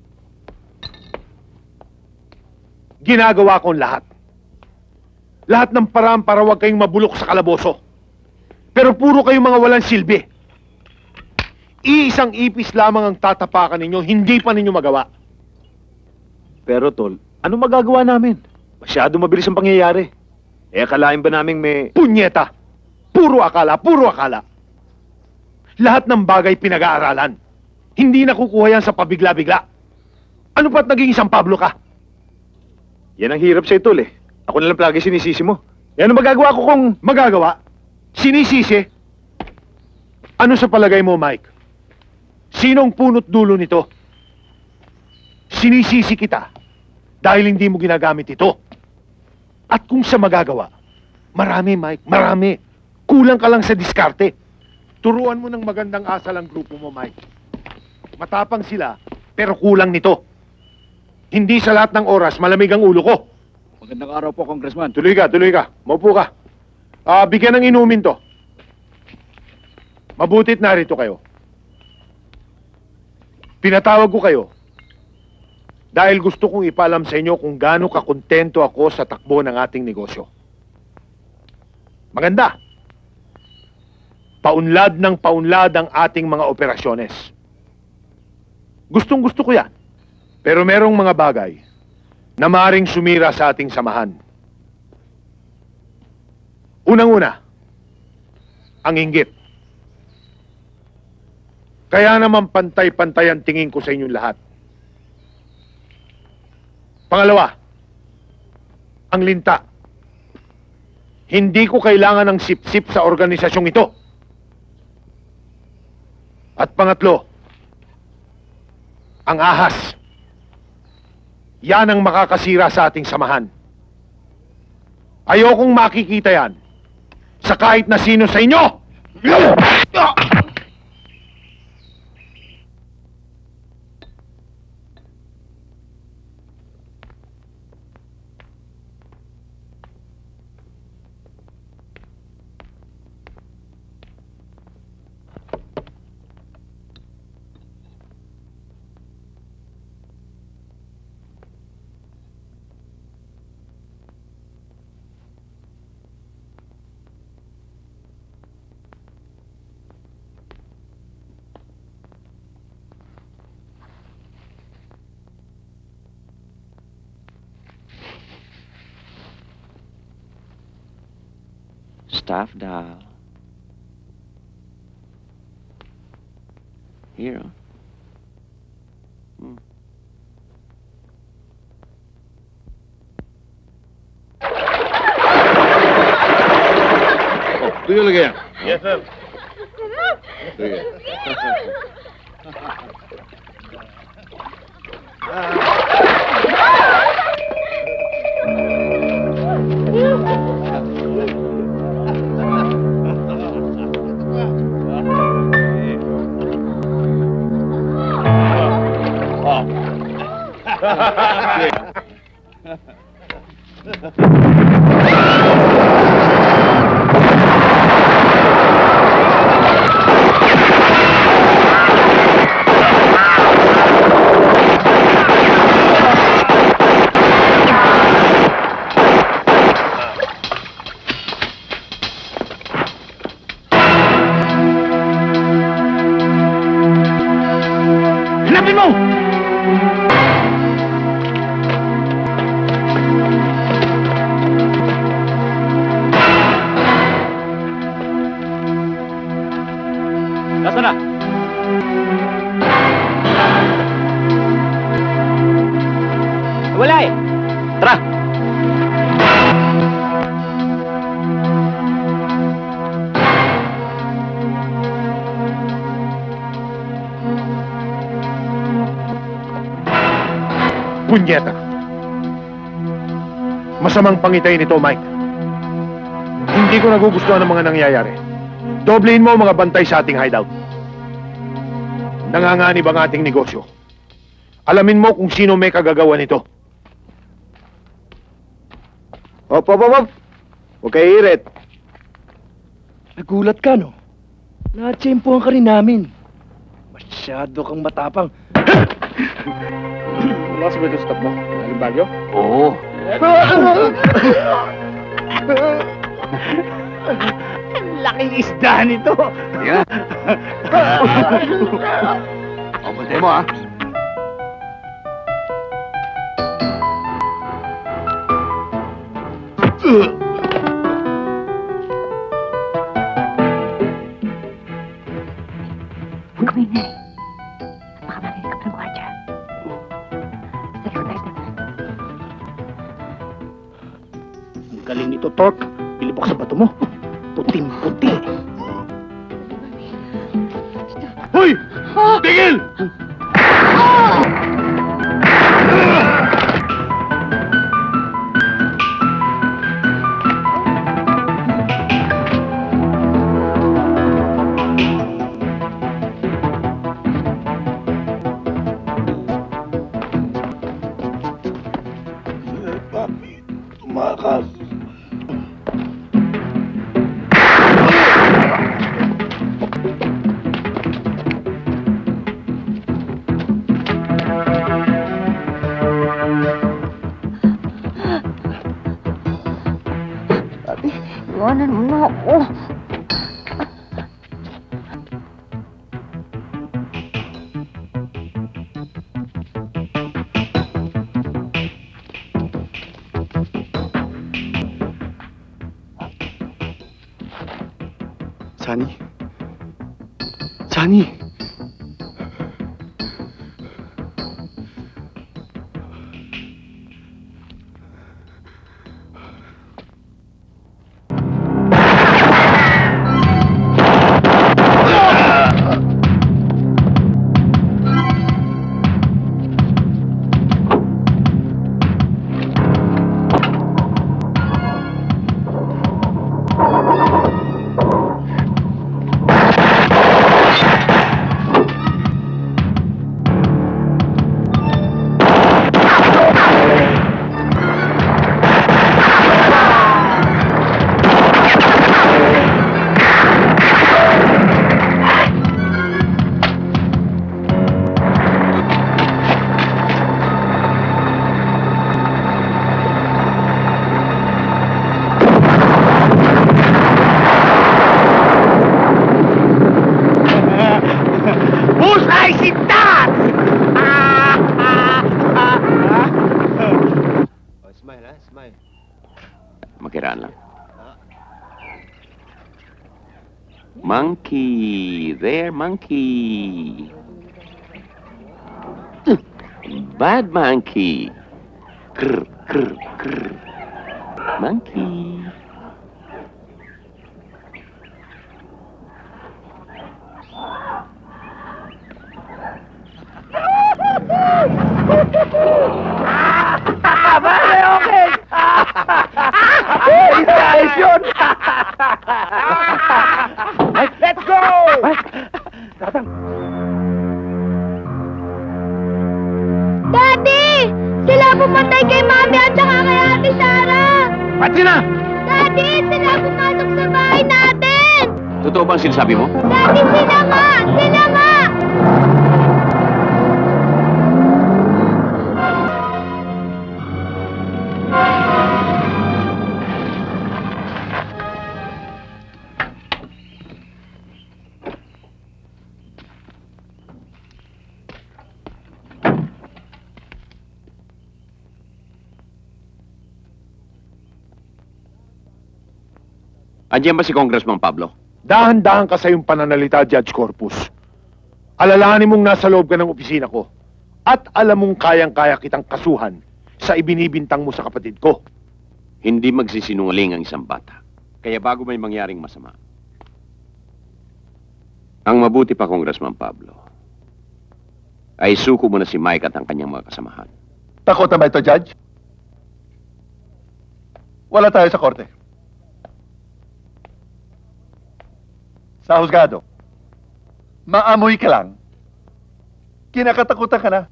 Ginagawa ko ang lahat. Lahat ng paraan para huwag kayong mabulok sa kalaboso. Pero puro kayong mga walang silbi. Iisang ipis lamang ang tatapakan ninyo, hindi pa ninyo magawa. Pero tol, ano magagawa namin? Masyado mabilis ang pangyayari. Eh, akalain ba namin may... Punyeta! Puro akala, puro akala. Lahat ng bagay pinag-aaralan. Hindi nakukuha yan sa pabigla-bigla. Ano pa't naging isang Pablo ka? Yan ang hirap sa'yo, tol eh. Ako na lang palagi sinisisi mo. Yan ang magagawa ko kung... Magagawa? Sinisisi? Ano sa palagay mo, Mike? Sinong punot dulo nito? Sinisisi kita dahil hindi mo ginagamit ito. At kung sa magagawa, marami, Mike, marami. Kulang ka lang sa diskarte. Turuan mo ng magandang asal ang grupo mo, Mike. Matapang sila, pero kulang nito. Hindi sa lahat ng oras malamig ang ulo ko. Magandang araw po, Congressman. Tuloy ka, tuloy ka. Maupo ka. Ah, bigyan ng inumin to. Mabutit narito kayo. Pinatawag ko kayo dahil gusto kong ipaalam sa inyo kung gaano kakontento ako sa takbo ng ating negosyo. Maganda. paunlad ng paunlad ang ating mga operasyones. Gustong gusto ko yan. Pero merong mga bagay na maaaring sumira sa ating samahan. Unang-una, ang inggit. Kaya naman pantay-pantay ang tingin ko sa inyong lahat. Pangalawa, ang linta. Hindi ko kailangan ng sip-sip sa organisasyong ito. At pangatlo, ang ahas. Yan ang makakasira sa ating samahan. Ayokong makikita yan sa kahit na sino sa inyo! Staff dial. Here. Hmm. Oh, tingnan lagi yan. Yes, sir. Sige. Punyeta. Masamang pangitain ito, Mike. Hindi ko nagugustuhan ang mga nangyayari. Doblehin mo ang mga bantay sa ating hideout. Nanganganib ang ating negosyo. Alamin mo kung sino may kagagawa nito. Op, op, op, op. Huwag kayo irit. Nagulat ka, no? Natsempohan ka rin namin. Masyado kang matapang. Lakas ba ito stop mo? Aling bagyo? Oo. Ang laking isda nito. Yeah. O, bantay mo, ha? Huwag kami na eh. Baka marinig ka ng gwardiya. Ang galing nito, Tork. Pilipok sa bato mo. Puting-puti. Hoy! Tigil! Tumakas. Sabi, iwanan mo na ako. Sunny? Sunny! Monkey, there, monkey. Bad monkey. Krr, krr, krr. Monkey. Vale, okay. Ayos yun. Let's go! Daddy! Sila pumatay kay Mami at saka kay Ate Sarah! Ba't sila? Daddy! Sila pumasok sa bahay natin! Totoo bang sinasabi mo? Daddy, sila nga! Sila nga! Andiyan ba si Congressman Pablo? Dahan-dahan ka sa iyong pananalita, Judge Corpus. Alalahanin mong nasa loob ka ng opisina ko. At alam mong kayang-kaya kitang kasuhan sa ibinibintang mo sa kapatid ko. Hindi magsisinungaling ang isang bata. Kaya bago may mangyaring masama. Ang mabuti pa, Congressman Pablo, ay suko mo na si Mike at ang kanyang mga kasamahan. Takot na ba ito, Judge? Wala tayo sa korte. Sa husgado, maamoy ka lang, kinakatakutan ka na.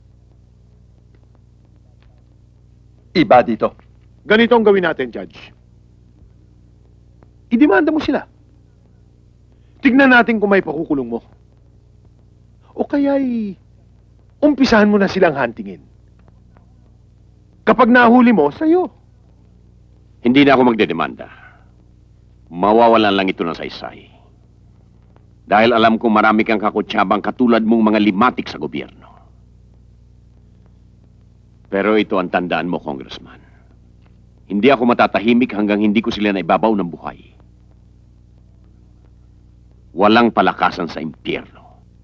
Iba dito. Ganito ang gawin natin, Judge. Idemanda mo sila. Tignan natin kung may pakukulong mo. O kaya'y umpisahan mo na silang huntingin. Kapag nahuli mo, sa'yo. Hindi na ako magdedemanda. Mawawalan lang ito ng saysay. Dahil alam kong marami kang kakutsabang katulad mong mga limatik sa gobyerno. Pero ito ang tandaan mo, Congressman. Hindi ako matatahimik hanggang hindi ko sila naibabaw ng buhay. Walang palakasan sa impyerno.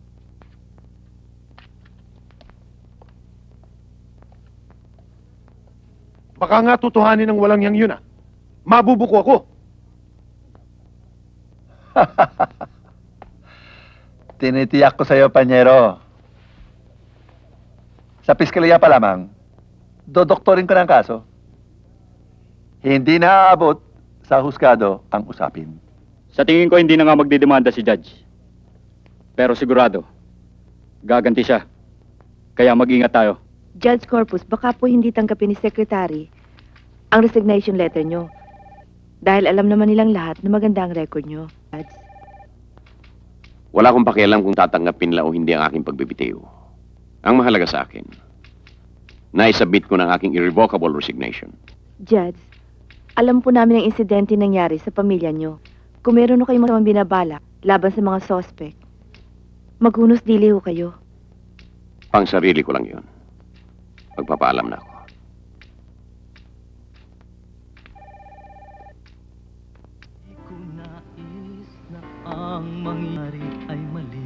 Baka nga tutuhanin ng walang yang yun ah. Mabubuko ako. Tinitiyak ko sa iyo, Panyero. Sa piskalya pa lamang, dodoktorin ko ng kaso. Hindi na aabot sa husgado ang usapin. Sa tingin ko, hindi na nga magdidemanda si Judge. Pero sigurado, gaganti siya. Kaya mag-ingat tayo. Judge Corpus, baka po hindi tanggapin ni Secretary ang resignation letter nyo. Dahil alam naman nilang lahat na maganda ang record nyo, Judge. Wala akong pakialam kung tatanggapin la o hindi ang aking pagbibitiw. Ang mahalaga sa akin, naisubmit ko ng aking irrevocable resignation. Judge, alam po namin ang insidente nangyari sa pamilya nyo. Kung meron na kayong mga binabala laban sa mga suspect, maghunos dili ho kayo. Pang sarili ko lang yun. Magpapaalam na ako. mang mangyari ay mali.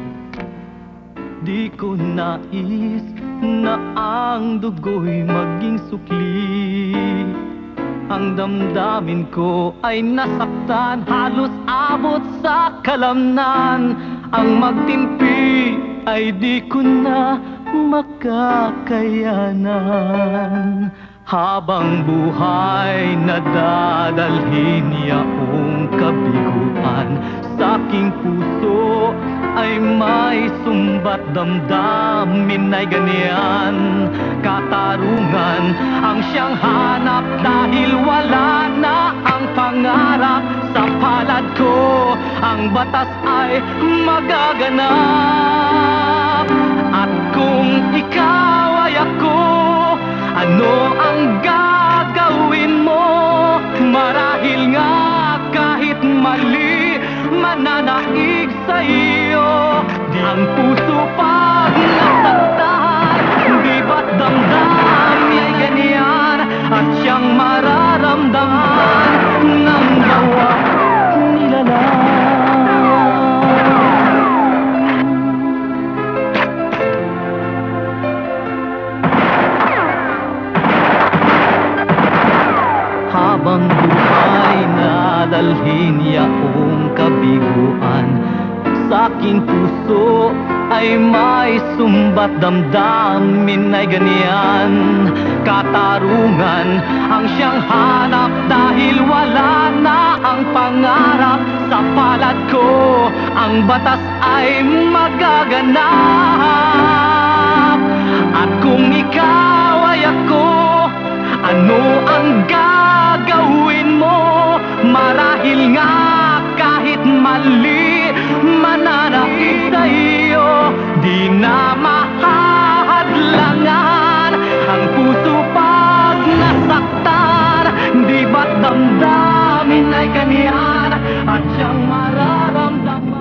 Di ko nais na ang dugo'y maging sukli. Ang damdamin ko ay nasaktan, halos abot sa kalamnan. Ang magtimpi ay di ko na makakayanan. Habang buhay nadadalhin niyang kabiguan. Sa aking puso ay may sumbat, damdamin ay ganyan. Katarungan ang siyang hanap, dahil wala na ang pangarap. Sa palad ko ang batas ay magaganap. At kung ikaw ay ako, ano ang gagawin mo? Marahil nga kahit mali, mananaig sa iyo. Di ang puso pag nasaktan, di ba't damdam niya'y ganyan? At siyang mararamdaman ng bawat nilalang. Habang buhay nadalhin niyang kabiguan. Sa aking puso ay may sumbat, damdamin ay ganyan. Katarungan ang siyang hanap, dahil wala na ang pangarap. Sa palad ko ang batas ay magaganap. At kung ikaw ay ako, ano ang gagawin mo? Marahil nga kahit mali, mananaig sa iyo. Di na mahahadlangan ang puso pag nasaktan. Di ba't damdamin ay ganyan? At siyang mararamdaman.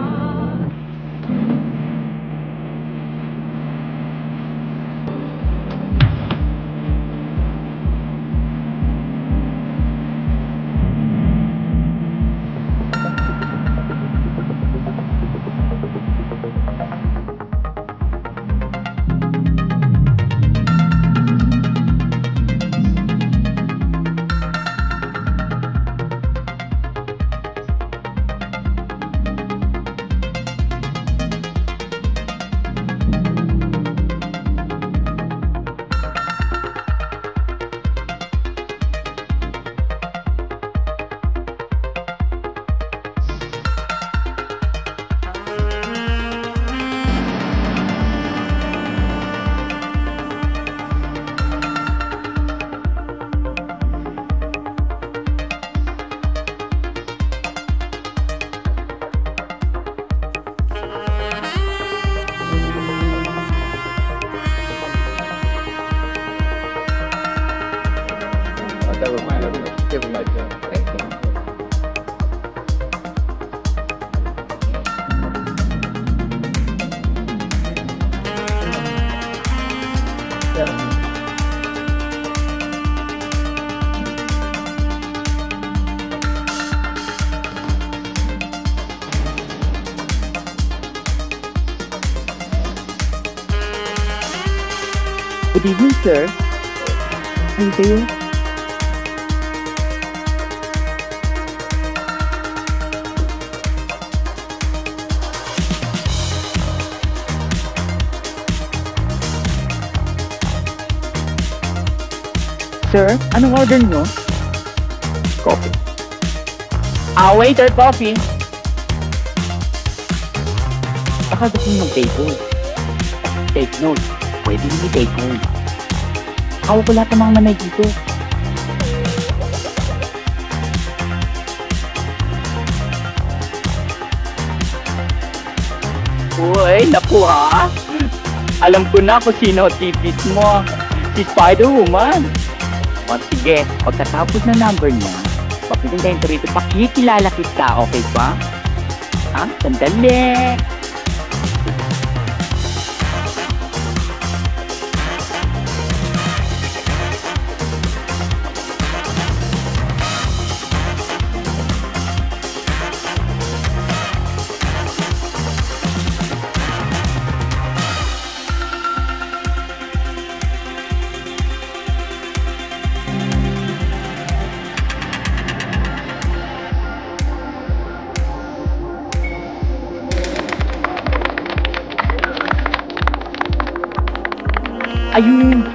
Good evening, sir. Ano kayo? Sir, anong order nyo? Coffee. Ah, waiter, coffee. Baka gusto nyo mag-take note. Take note. Pwede nyo i-take note. Kawa ko lahat ng mga nanay dito. Uy, naku ha? Alam ko na kung sino tipis mo. Si Spider-Woman. O sige, pagkatapos na number niya, papitindahin ko rito, pakikilala kita, okay ba? Ha? Sandali. Ayun.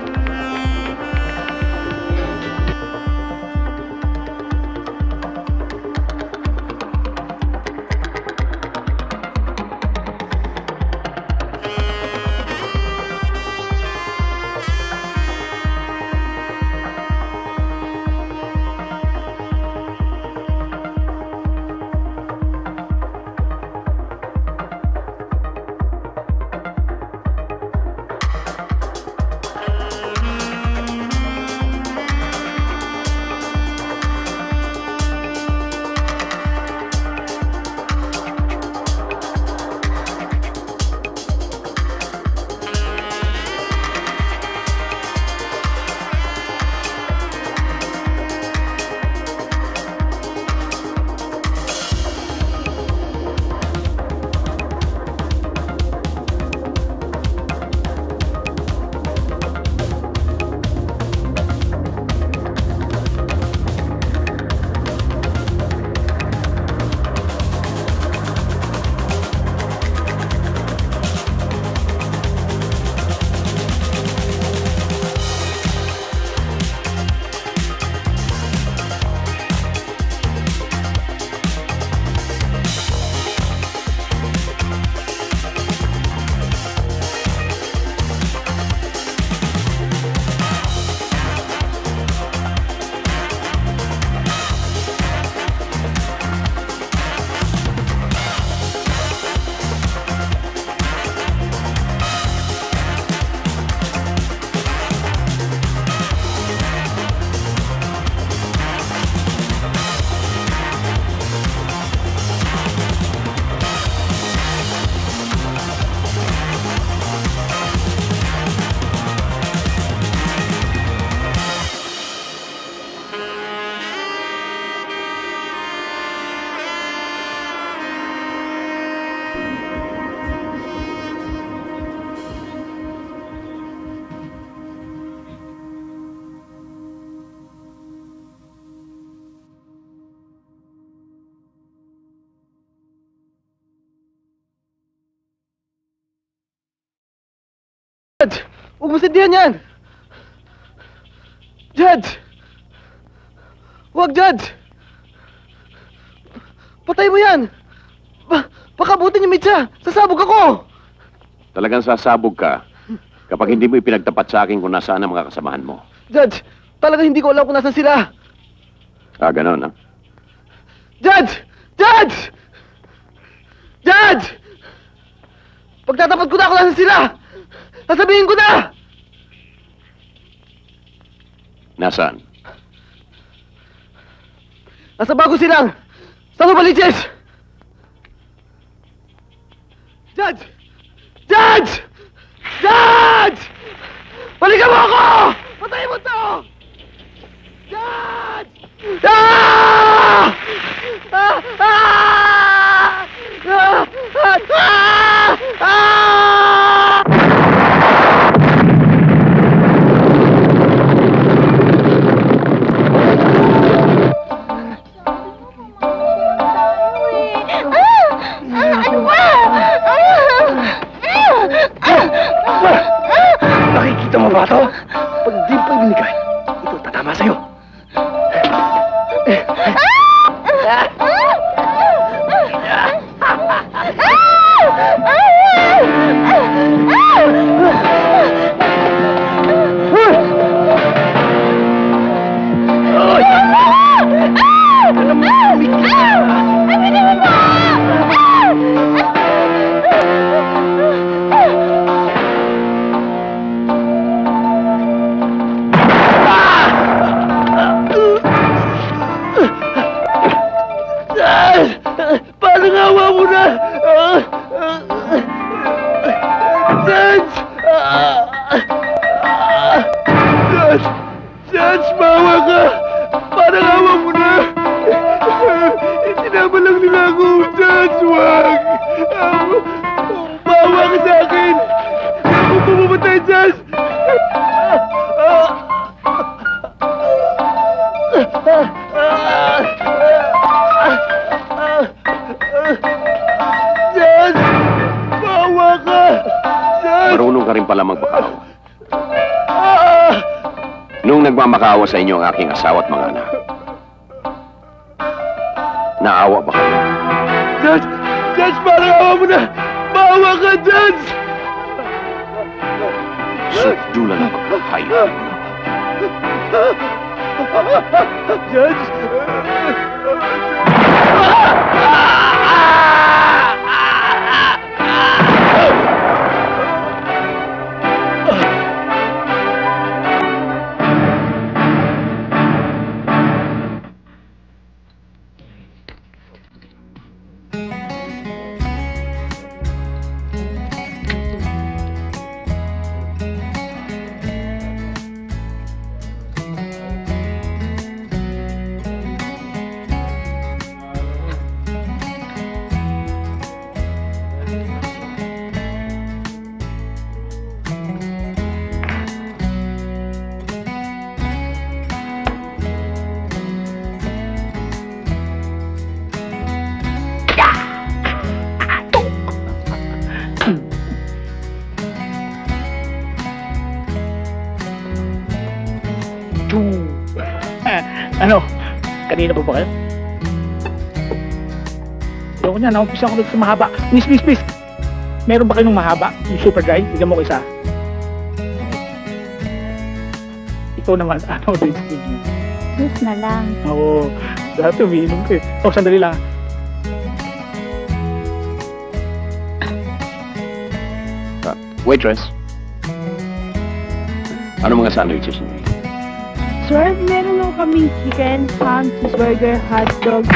Judge! Huwag mo sindihan yan! Judge! Huwag, Judge! Patay mo yan! Ba pakabutin niyo, Mitya! Sasabog ako! Talagang sasabog ka kapag hindi mo ipinagtapat sa akin kung nasaan ang mga kasamahan mo. Judge! Talagang hindi ko alam kung nasan sila! Ah, ganon, ha? Judge! Judge! Judge! Pagtatapat ko na kung nasan sila! Sasabihin ko na! Nasaan? Nasa bago silang! Sa Novaliches! Judge! Judge! Judge! Balikan mo ako! Patayin mo to! Judge! Ah! Ah! Ah! Ah! Ah! Ah! Ano ba? Nakikita mo ba ito? Pag di pa ibinigay, ito tatama sa'yo. Parang awa mo na! Judge! Judge! Judge, maawa ka! Parang awa mo na! Itinama lang nila ako, Judge! Wag! Maawa ka sa akin! Ako pumamatay, Judge! Judge! Maawa ka! Judge! Marunong ka rin pala magbakaw. Nung nagmamakaawa sa inyo ang aking asawa at mga anak, naawa ba kayo? Judge! Judge, parang awa mo na! Maawa ka, Judge! Sudula na pagkakahayag. Judge! Ano? Kanina pa ba kayo? Ayoko niya, naumpisa ako dito sa mahaba. Miss, miss, miss! Meron ba kayong mahaba? Yung super dry? Bigyan mo ko isa. Ikaw naman, ano din speed niyo? Yes na lang. Oo, dati umiinom ko eh. Oh, sandali lang. Uh, waitress. Ano mga sandwiches niyo? Sir, meron lang kaming chicken, ham, cheeseburger, hotdog.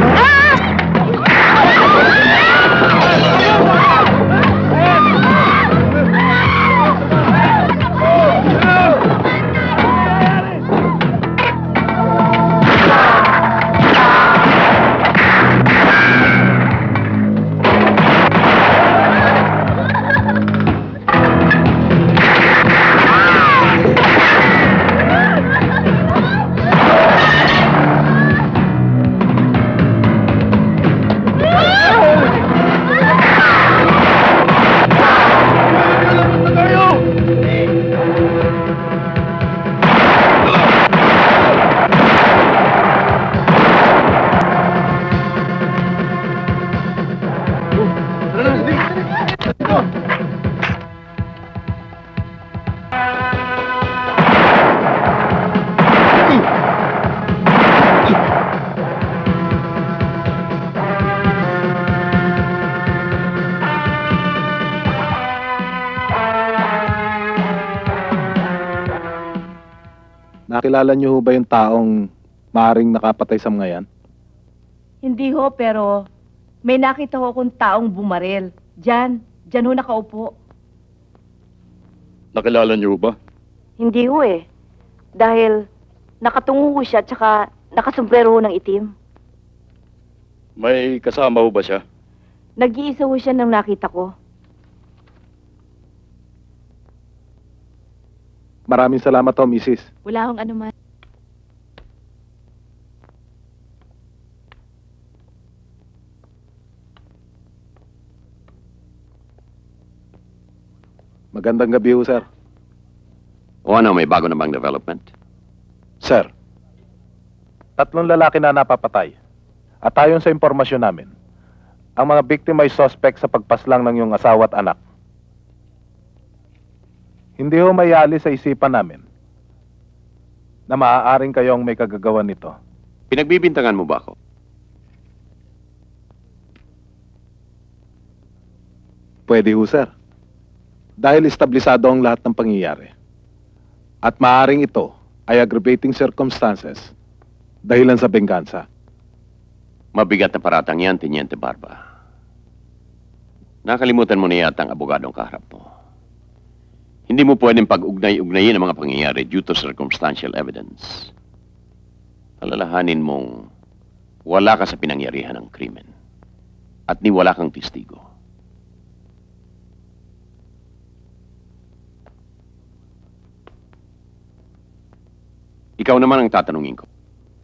Nakilala niyo ho ba yung taong maaaring nakapatay sa mga yan? Hindi ho, pero may nakita ho akong taong bumarel. Diyan, diyan ho nakaupo. Nakilala niyo ba? Hindi ho eh. Dahil nakatungo ho siya, tsaka nakasombrero ho ng itim. May kasama ho ba siya? Nag-iisa ho siya nang nakita ko. Maraming salamat ho, Missus Wala hong anuman. Magandang gabi ho, sir. O ano, may bago na bang development? Sir, tatlong lalaki na napapatay. At ayon sa impormasyon namin, ang mga biktima ay suspect sa pagpaslang ng iyong asawa at anak. Hindi ho mayali sa isipan namin na maaaring kayong may kagagawan nito. Pinagbibintangan mo ba ako? Pwede ho, sir. Dahil establisado ang lahat ng pangyayari. At maaaring ito ay aggravating circumstances dahilan sa benggansa. Mabigat na paratang yan, Teniente Barba. Nakalimutan mo na yata ang abogadong kaharap mo. Hindi mo pwedeng pag-ugnay-ugnayin ang mga pangyayari due to circumstantial evidence. Alalahanin mong wala ka sa pinangyarihan ng krimen at ni wala kang testigo. Ikaw naman ang tatanungin ko.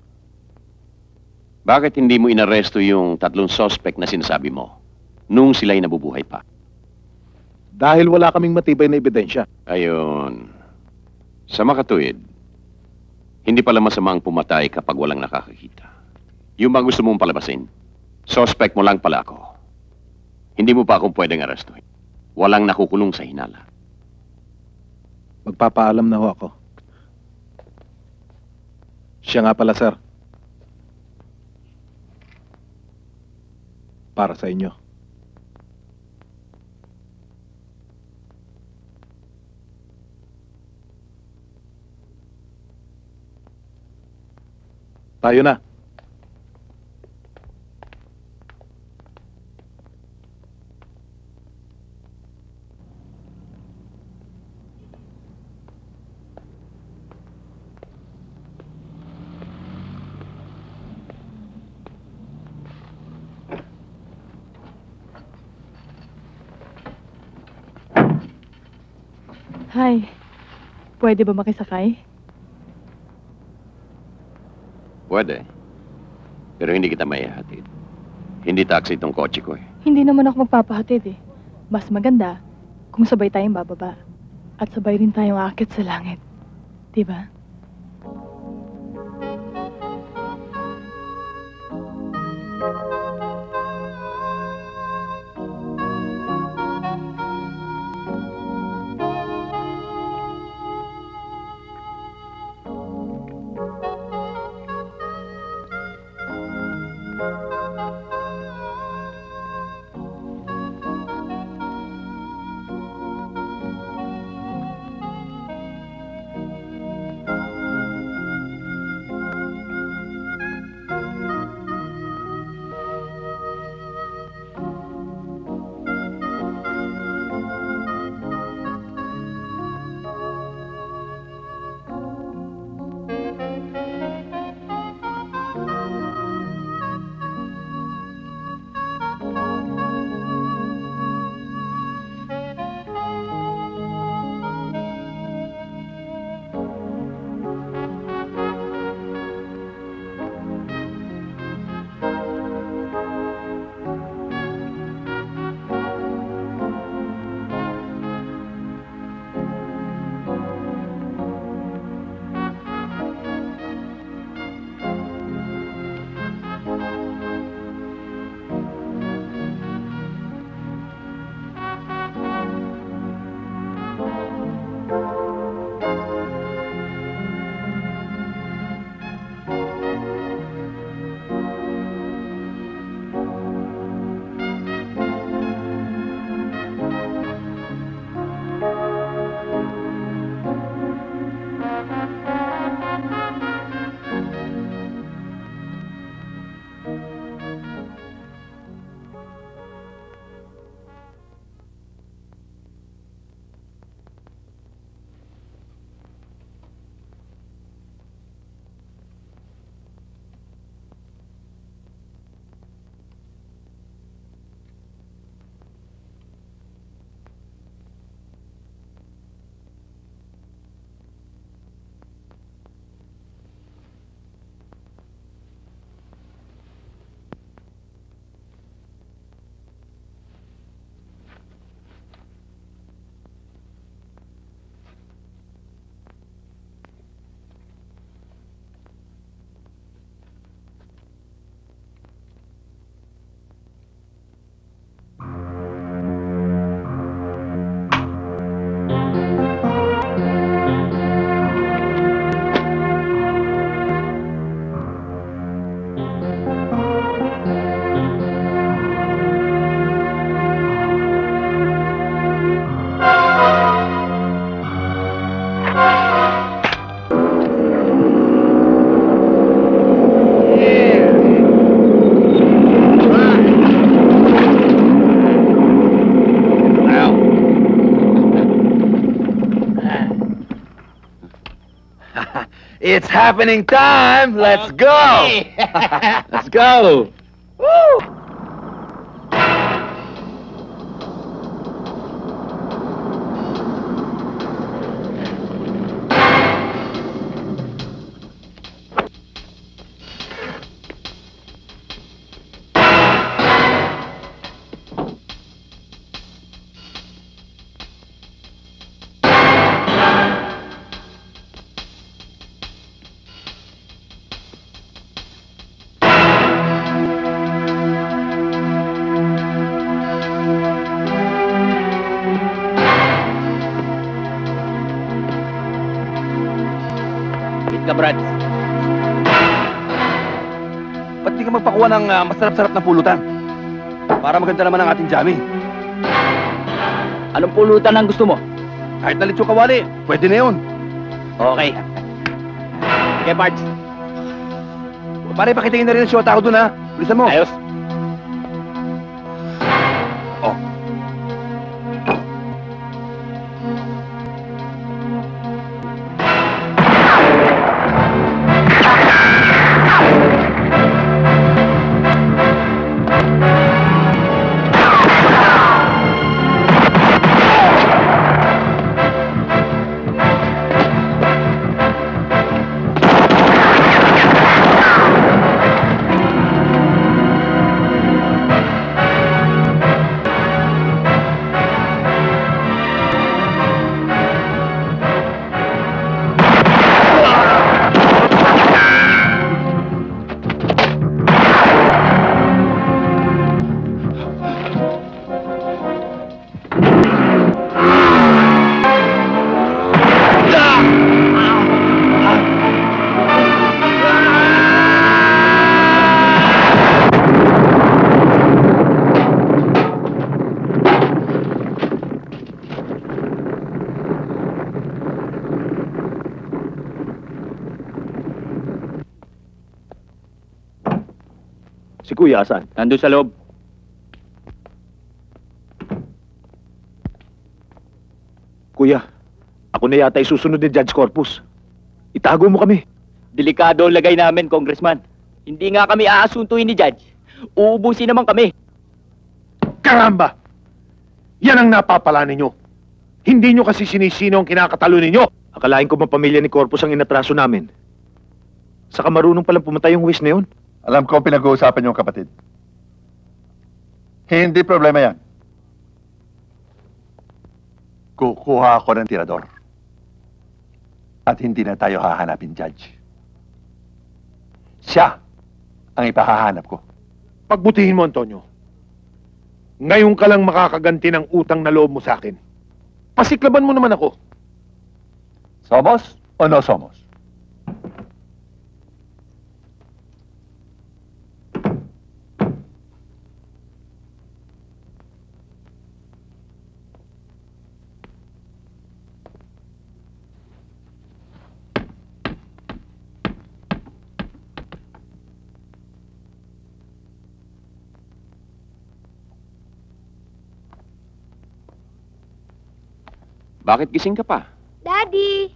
Bakit hindi mo inaresto yung tatlong suspect na sinasabi mo nung sila'y nabubuhay pa? Dahil wala kaming matibay na ebidensya. Ayun. Sa makatuwid, Hindi pala masamang pumatay kapag walang nakakakita. Yung bang gusto mong palabasin, suspect mo lang pala ako. Hindi mo pa akong pwedeng arestuhin. Walang nakukulong sa hinala. Magpapaalam na ho ako. Siya nga pala, sir. Para sa inyo. Tayo na. Hi. Pwede ba makisakay? Pwede. Pero hindi kita maihatid. Hindi taxi itong kotse ko eh. Hindi naman ako magpapahatid eh. Mas maganda kung sabay tayong bababa. At sabay rin tayong aakit sa langit. Diba? It's happening time. Let's Okay. go. Let's go. Woo! ka, Brad. Ba't di ka magpakuha ng uh, masarap-sarap na pulutan? Para maganda naman ang ating jamming. Anong pulutan ang gusto mo? Kahit na litsyo kawali, pwede na yun. Okay. Okay, Bart. Pare, pakitingin na rin ang shota ko dun, ha? Bilisan mo. Ayos. Oh. Si Kuya, asan? Nandun sa loob. Kuya, ako na yata isusunod ni Judge Corpus. Itago mo kami. Delikado ang lagay namin, Congressman. Hindi nga kami aasuntuin ni Judge. Uubusin naman kami. Karamba! Yan ang napapala ninyo. Hindi nyo kasi sinisino ang kinakatalo ninyo. Akalain ko mapamilya ni Corpus ang inatraso namin. Saka marunong palang pumatay yung huwis na yun. Alam ko pinag-uusapan yung kapatid. Hindi problema yan. Kukuha ako ng tirador. At hindi na tayo hahanapin, Judge. Siya ang ipahahanap ko. Pagbutihin mo, Antonio. Ngayon ka lang makakaganti ng utang na loob mo sa akin. Pasiklaban mo naman ako. Somos o no somos? Bakit gising ka pa? Daddy!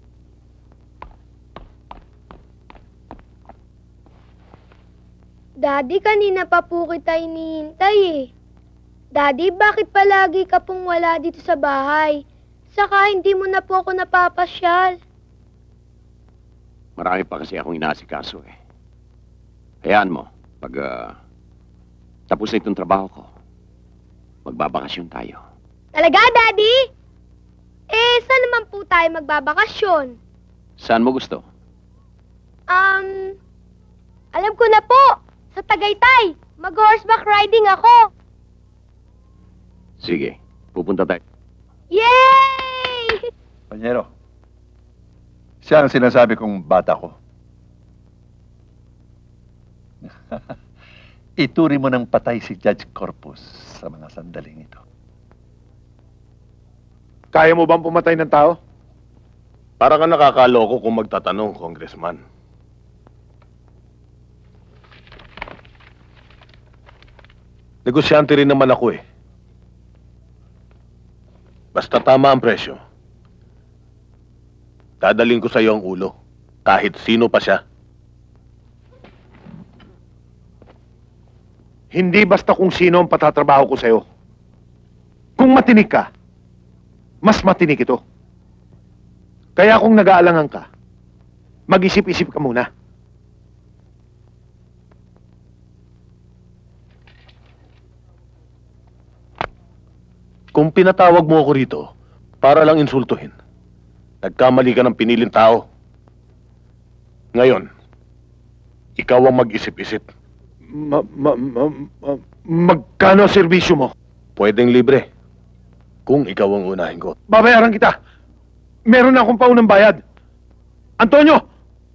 Daddy, kanina pa po kita inihintay eh. Daddy, bakit palagi ka pong wala dito sa bahay? Saka hindi mo na po ako napapasyal. Marami pa kasi akong inaasikaso eh. Hayaan mo, pag uh, tapos na itong trabaho ko, magbabakasyon tayo. Talaga, Daddy? Eh, saan naman po tayo magbabakasyon? Saan mo gusto? Um, alam ko na po. Sa Tagaytay. Mag-horseback riding ako. Sige, pupunta tayo. Yay! Panyero, siya ang sinasabi kong bata ko. Ituri mo ng patay si Judge Corpus sa mga sandaling ito. Kaya mo bang pumatay ng tao? Para ka nakakaloko kung magtatanong, Congressman. Negosyante rin naman ako eh. Basta tama ang presyo. Dadaling ko sa iyo ang ulo, kahit sino pa siya. Hindi basta kung sino ang patatrabaho ko sa'yo. Kung matinig ka, mas matinig ito. Kaya kung nag-aalangan ka, mag-isip-isip ka muna. Kung pinatawag mo ako rito, para lang insultuhin, nagkamali ka ng piniling tao. Ngayon, ikaw ang mag-isip-isip. Ma ma ma ma magkano ang serbisyo mo? Pwedeng libre, kung ikaw ang unahin ko. Babayaran kita. Meron na akong paunang bayad. Antonio,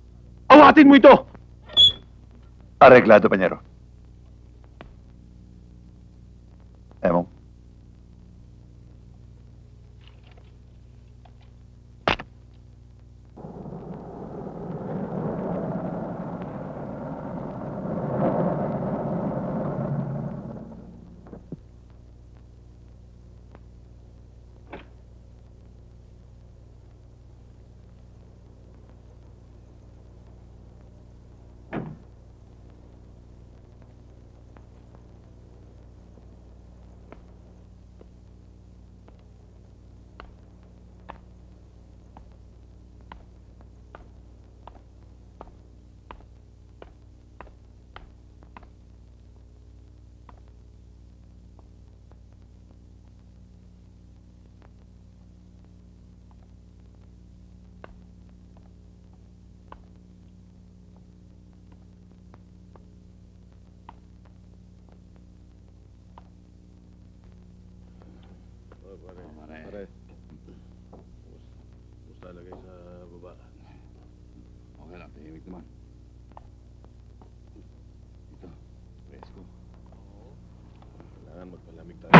Awatin mo ito! Areglado, Panyero. Emong. Pare. Basta lagay sa baba. Okay lang, tahimik naman. Ito, presko. Kailangan magpalamig tayo.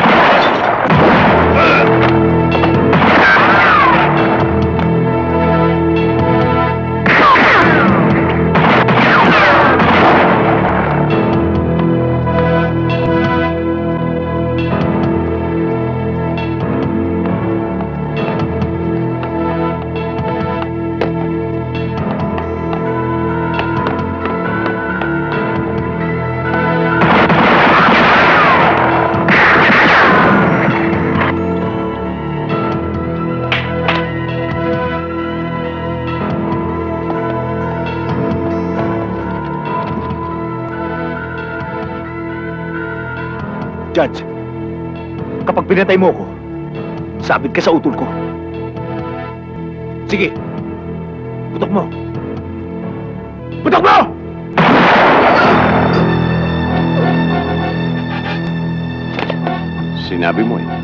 Judge, kapag pinatay mo ko, sabit ka sa utol ko. Sige, putok mo. Putok mo! Sinabi mo eh.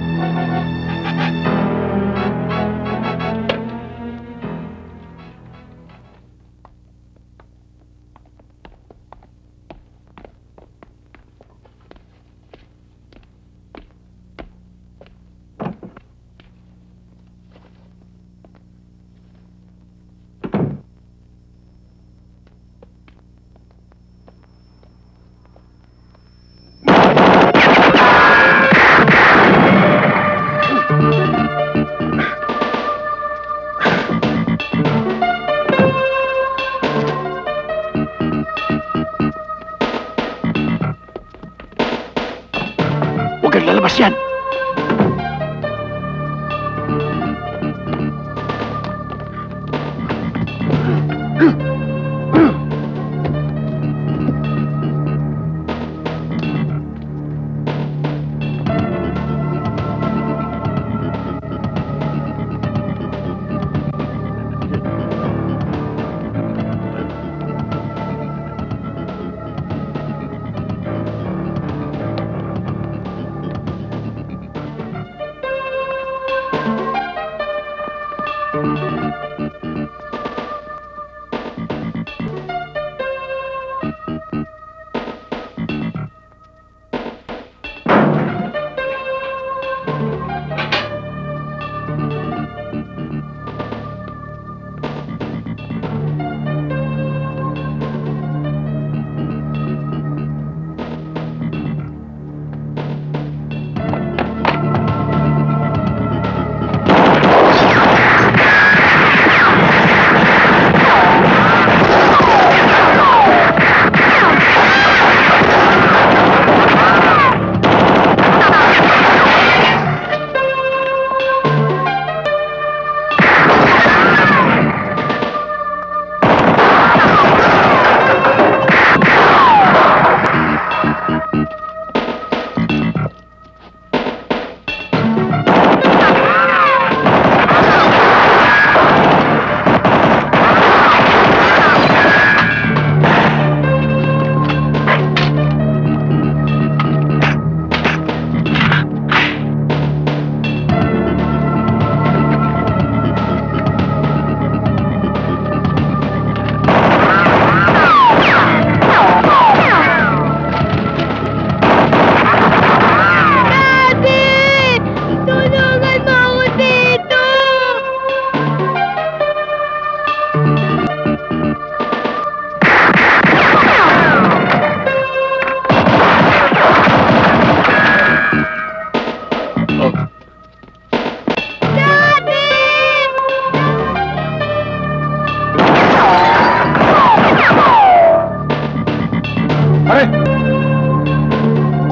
Lalabas yan!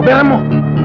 pera mo!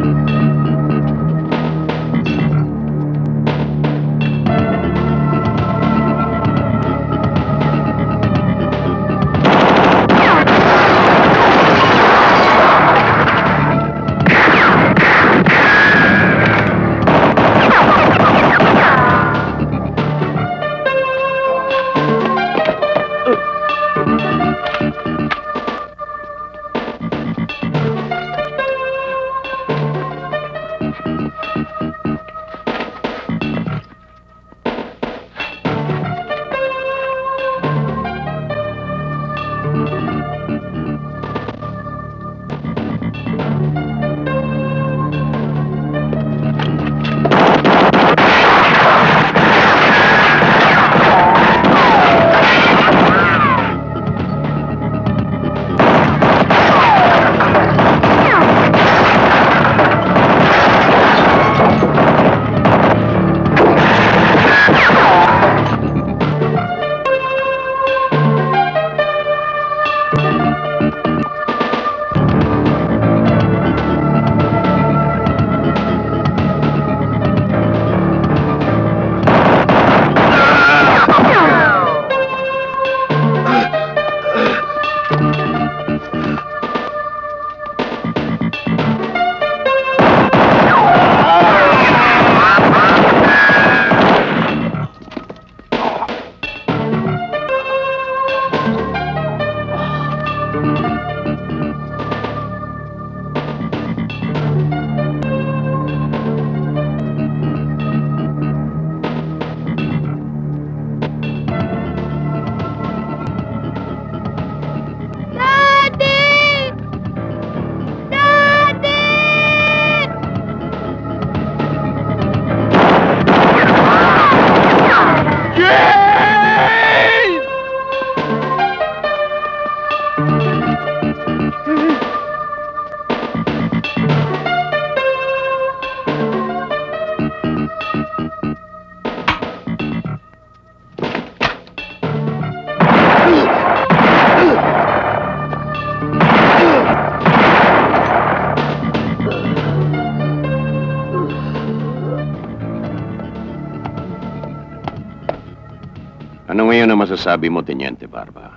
Ano ngayon ang masasabi mo, Teniente Barba?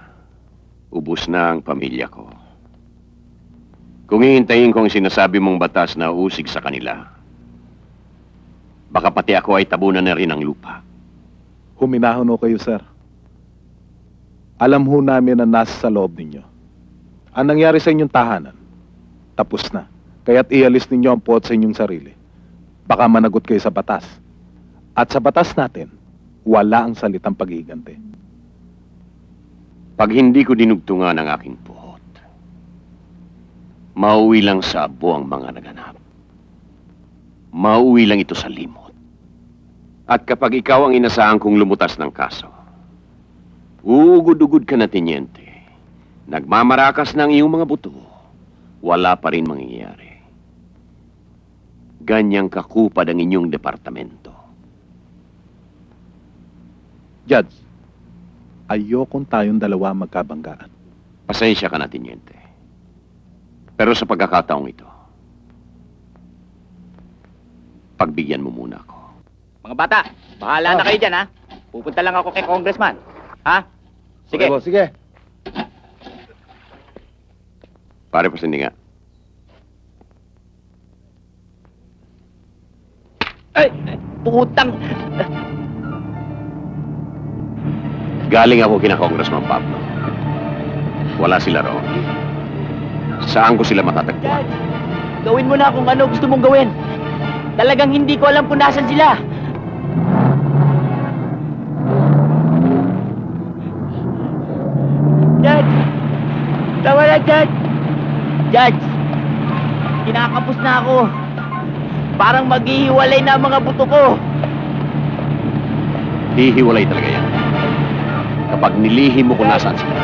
Ubus na ang pamilya ko. Kung hihintayin ko ang sinasabi mong batas na usig sa kanila, baka pati ako ay tabunan na rin ng lupa. Huminahon ho kayo, sir. Alam ho namin na nasa sa loob ninyo. Ang nangyari sa inyong tahanan, tapos na. Kaya't ialis ninyo ang puot sa inyong sarili. Baka managot kayo sa batas. At sa batas natin, wala ang salitang paghihiganti. Pag hindi ko dinugtungan ang aking puhot, mauwi lang sa abo ang mga naganap. Mauwi lang ito sa limot. At kapag ikaw ang inasahan kong lumutas ng kaso, uugod-ugod ka na, Teniente. Nagmamarakas ng iyong mga buto, wala pa rin mangyayari. Ganyang kakupad ang inyong departamento. Judge, ayokong tayong dalawa magkabanggaan. Pasensya ka na, Teniente. Pero sa pagkakataong ito, pagbigyan mo muna ako. Mga bata, bahala na kayo dyan, ha? Pupunta lang ako kay Congressman. Ha? Sige. Okay, boss, sige. Pare, pasindi nga. Ay! Putang! Galing ako kina Congressman Pablo. Wala sila roon. Saan ko sila matatagpuan? Gawin mo na kung ano gusto mong gawin. Talagang hindi ko alam kung nasan sila. Judge! Tama na, Judge! Judge! Kinakapos na ako. Parang maghihiwalay na ang mga buto ko. Hihiwalay talaga yan. Kapag nilihim mo kung nasaan sila.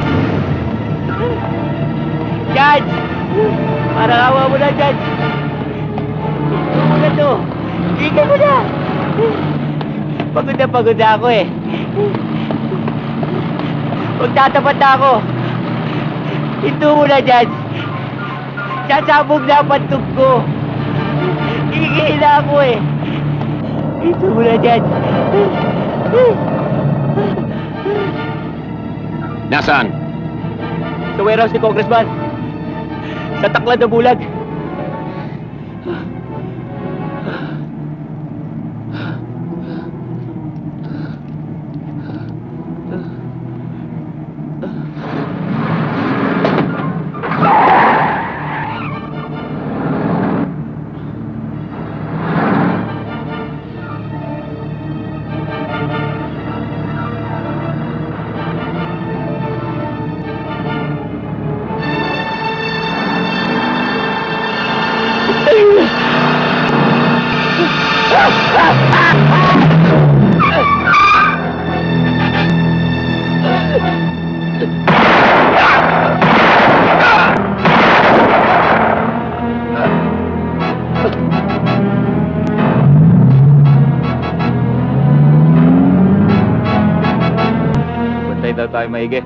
Judge! Parang awa mo na, Judge! Ito mo na to! Ito mo na! Pagod na pagod na ako eh. Magtatapat na ako. Ito mo na, Judge! Sasabog na pantog ko. Kikihila ako eh. Ito mo na dyan. Nasaan? Sa warehouse ni Congressman. Sa taklad na bulag. Bantay daw tayo maigi.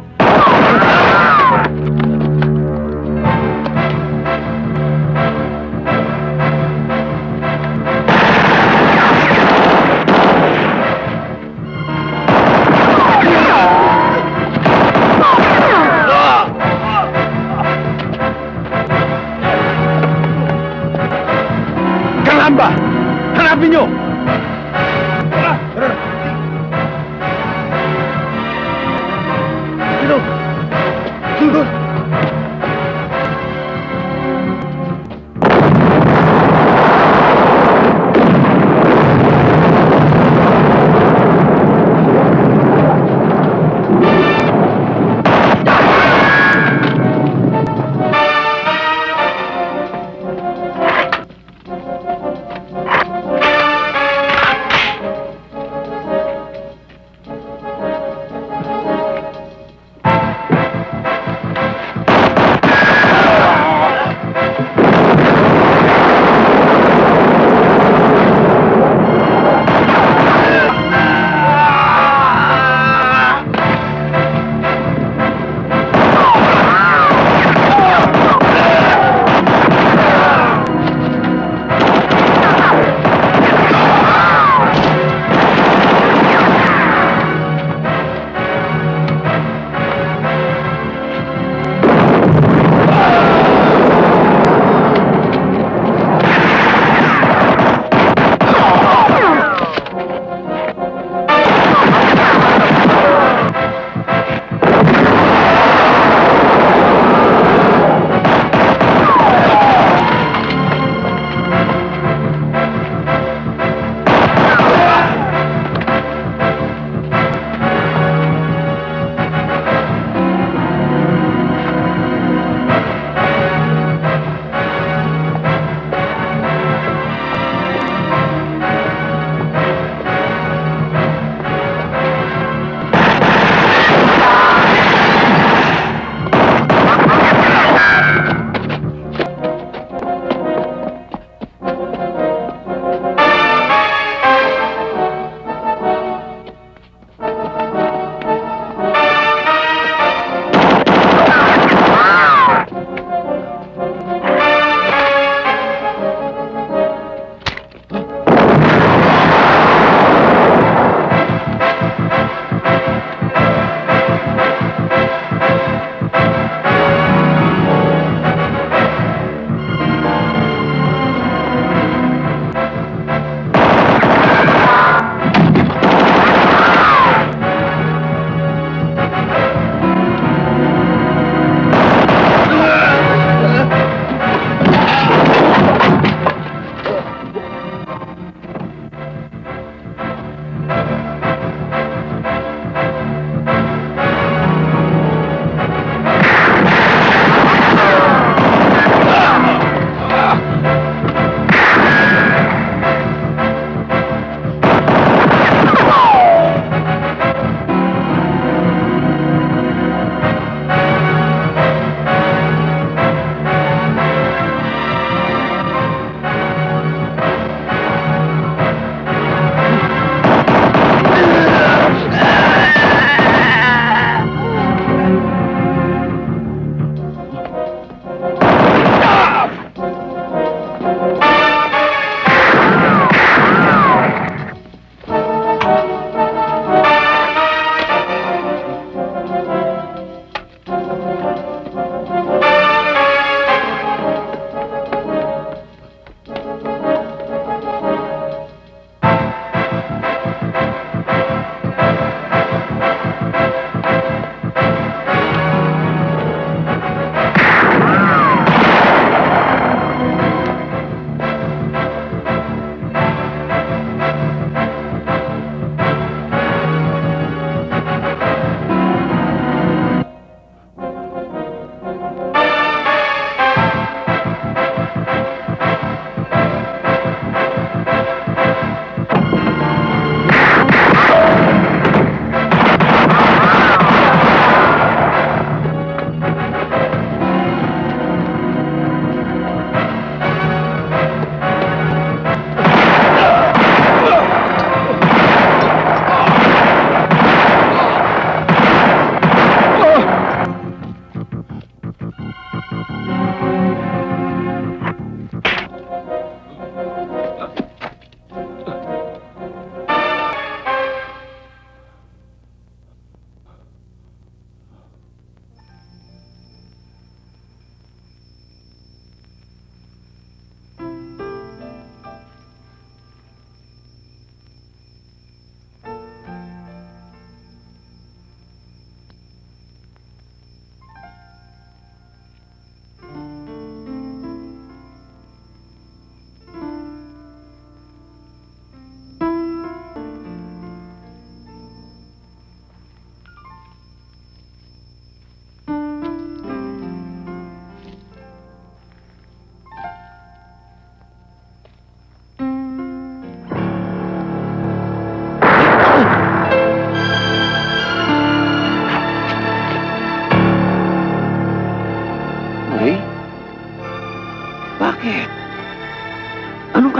Karamba! Hanapin nyo! Sino?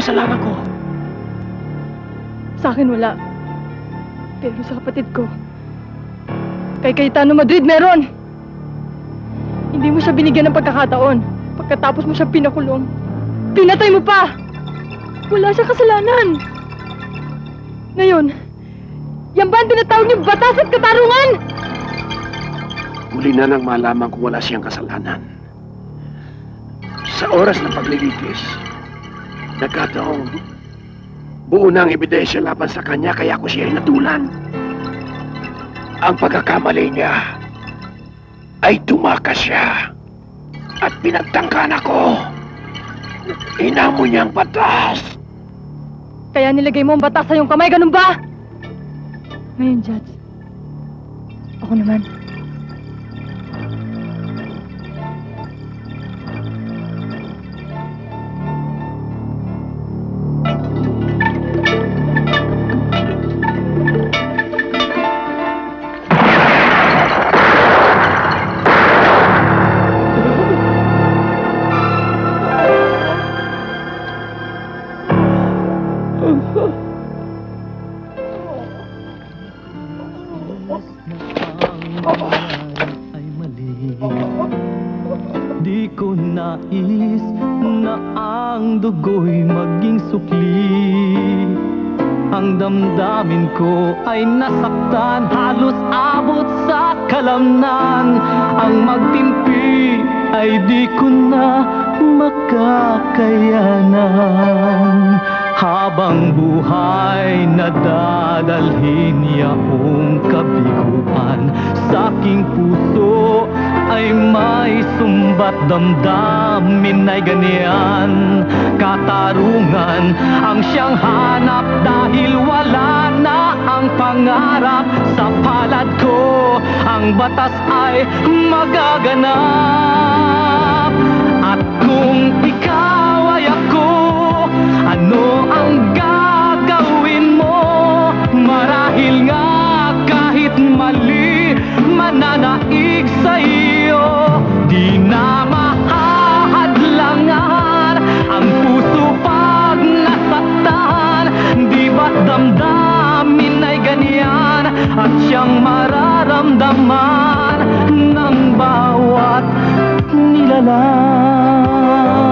kasalanan ko? Sa akin wala. Pero sa kapatid ko, kay Cayetano Madrid meron! Hindi mo siya binigyan ng pagkakataon. Pagkatapos mo siya pinakulong, pinatay mo pa! Wala siyang kasalanan! Ngayon, yan ba ang tinatawag niyong batas at katarungan? Huli na nang malaman kung wala siyang kasalanan. Sa oras ng pagliligis, nagkataong buo na ang ebidensya laban sa kanya kaya ako siya inatulan. Ang pagkakamali niya ay tumakas siya at pinagtangkan ako. Inamo niya ang batas. Kaya nilagay mo ang batas sa iyong kamay, ganun ba? Ngayon, Judge, ako naman. Di ko nais na ang dugo'y maging sukli. Ang damdamin ko ay nasaktan, halos abot sa kalamnan. Ang magtimpi ay di ko na makakayanan. Habang buhay nadadalhin niyang kabiguan, sa aking puso ay may sumbat, damdamin ay ganyan. Katarungan ang siyang hanap dahil wala na ang pangarap. Sa palad ko ang batas ay magaganap. At kung ikaw ay ako, ano ang gagawin mo? Marahil nga kahit mali, mananaig sa iyo. Di na mahahadlangan ang puso pag nasaktan. Di ba't damdamin ay ganyan at siyang mararamdaman ng bawat nilalang.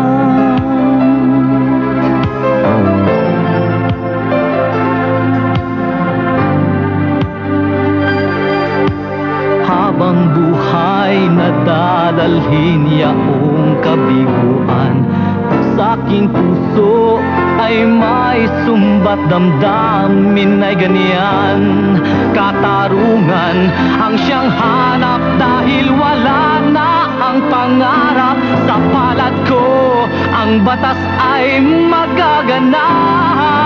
Habang buhay nadadalhin niyang kabiguan, sa aking puso ay may sumbat, damdamin ay ganyan. Katarungan ang siyang hanap dahil wala na ang pangarap. Sa palad ko ang batas ay magaganap.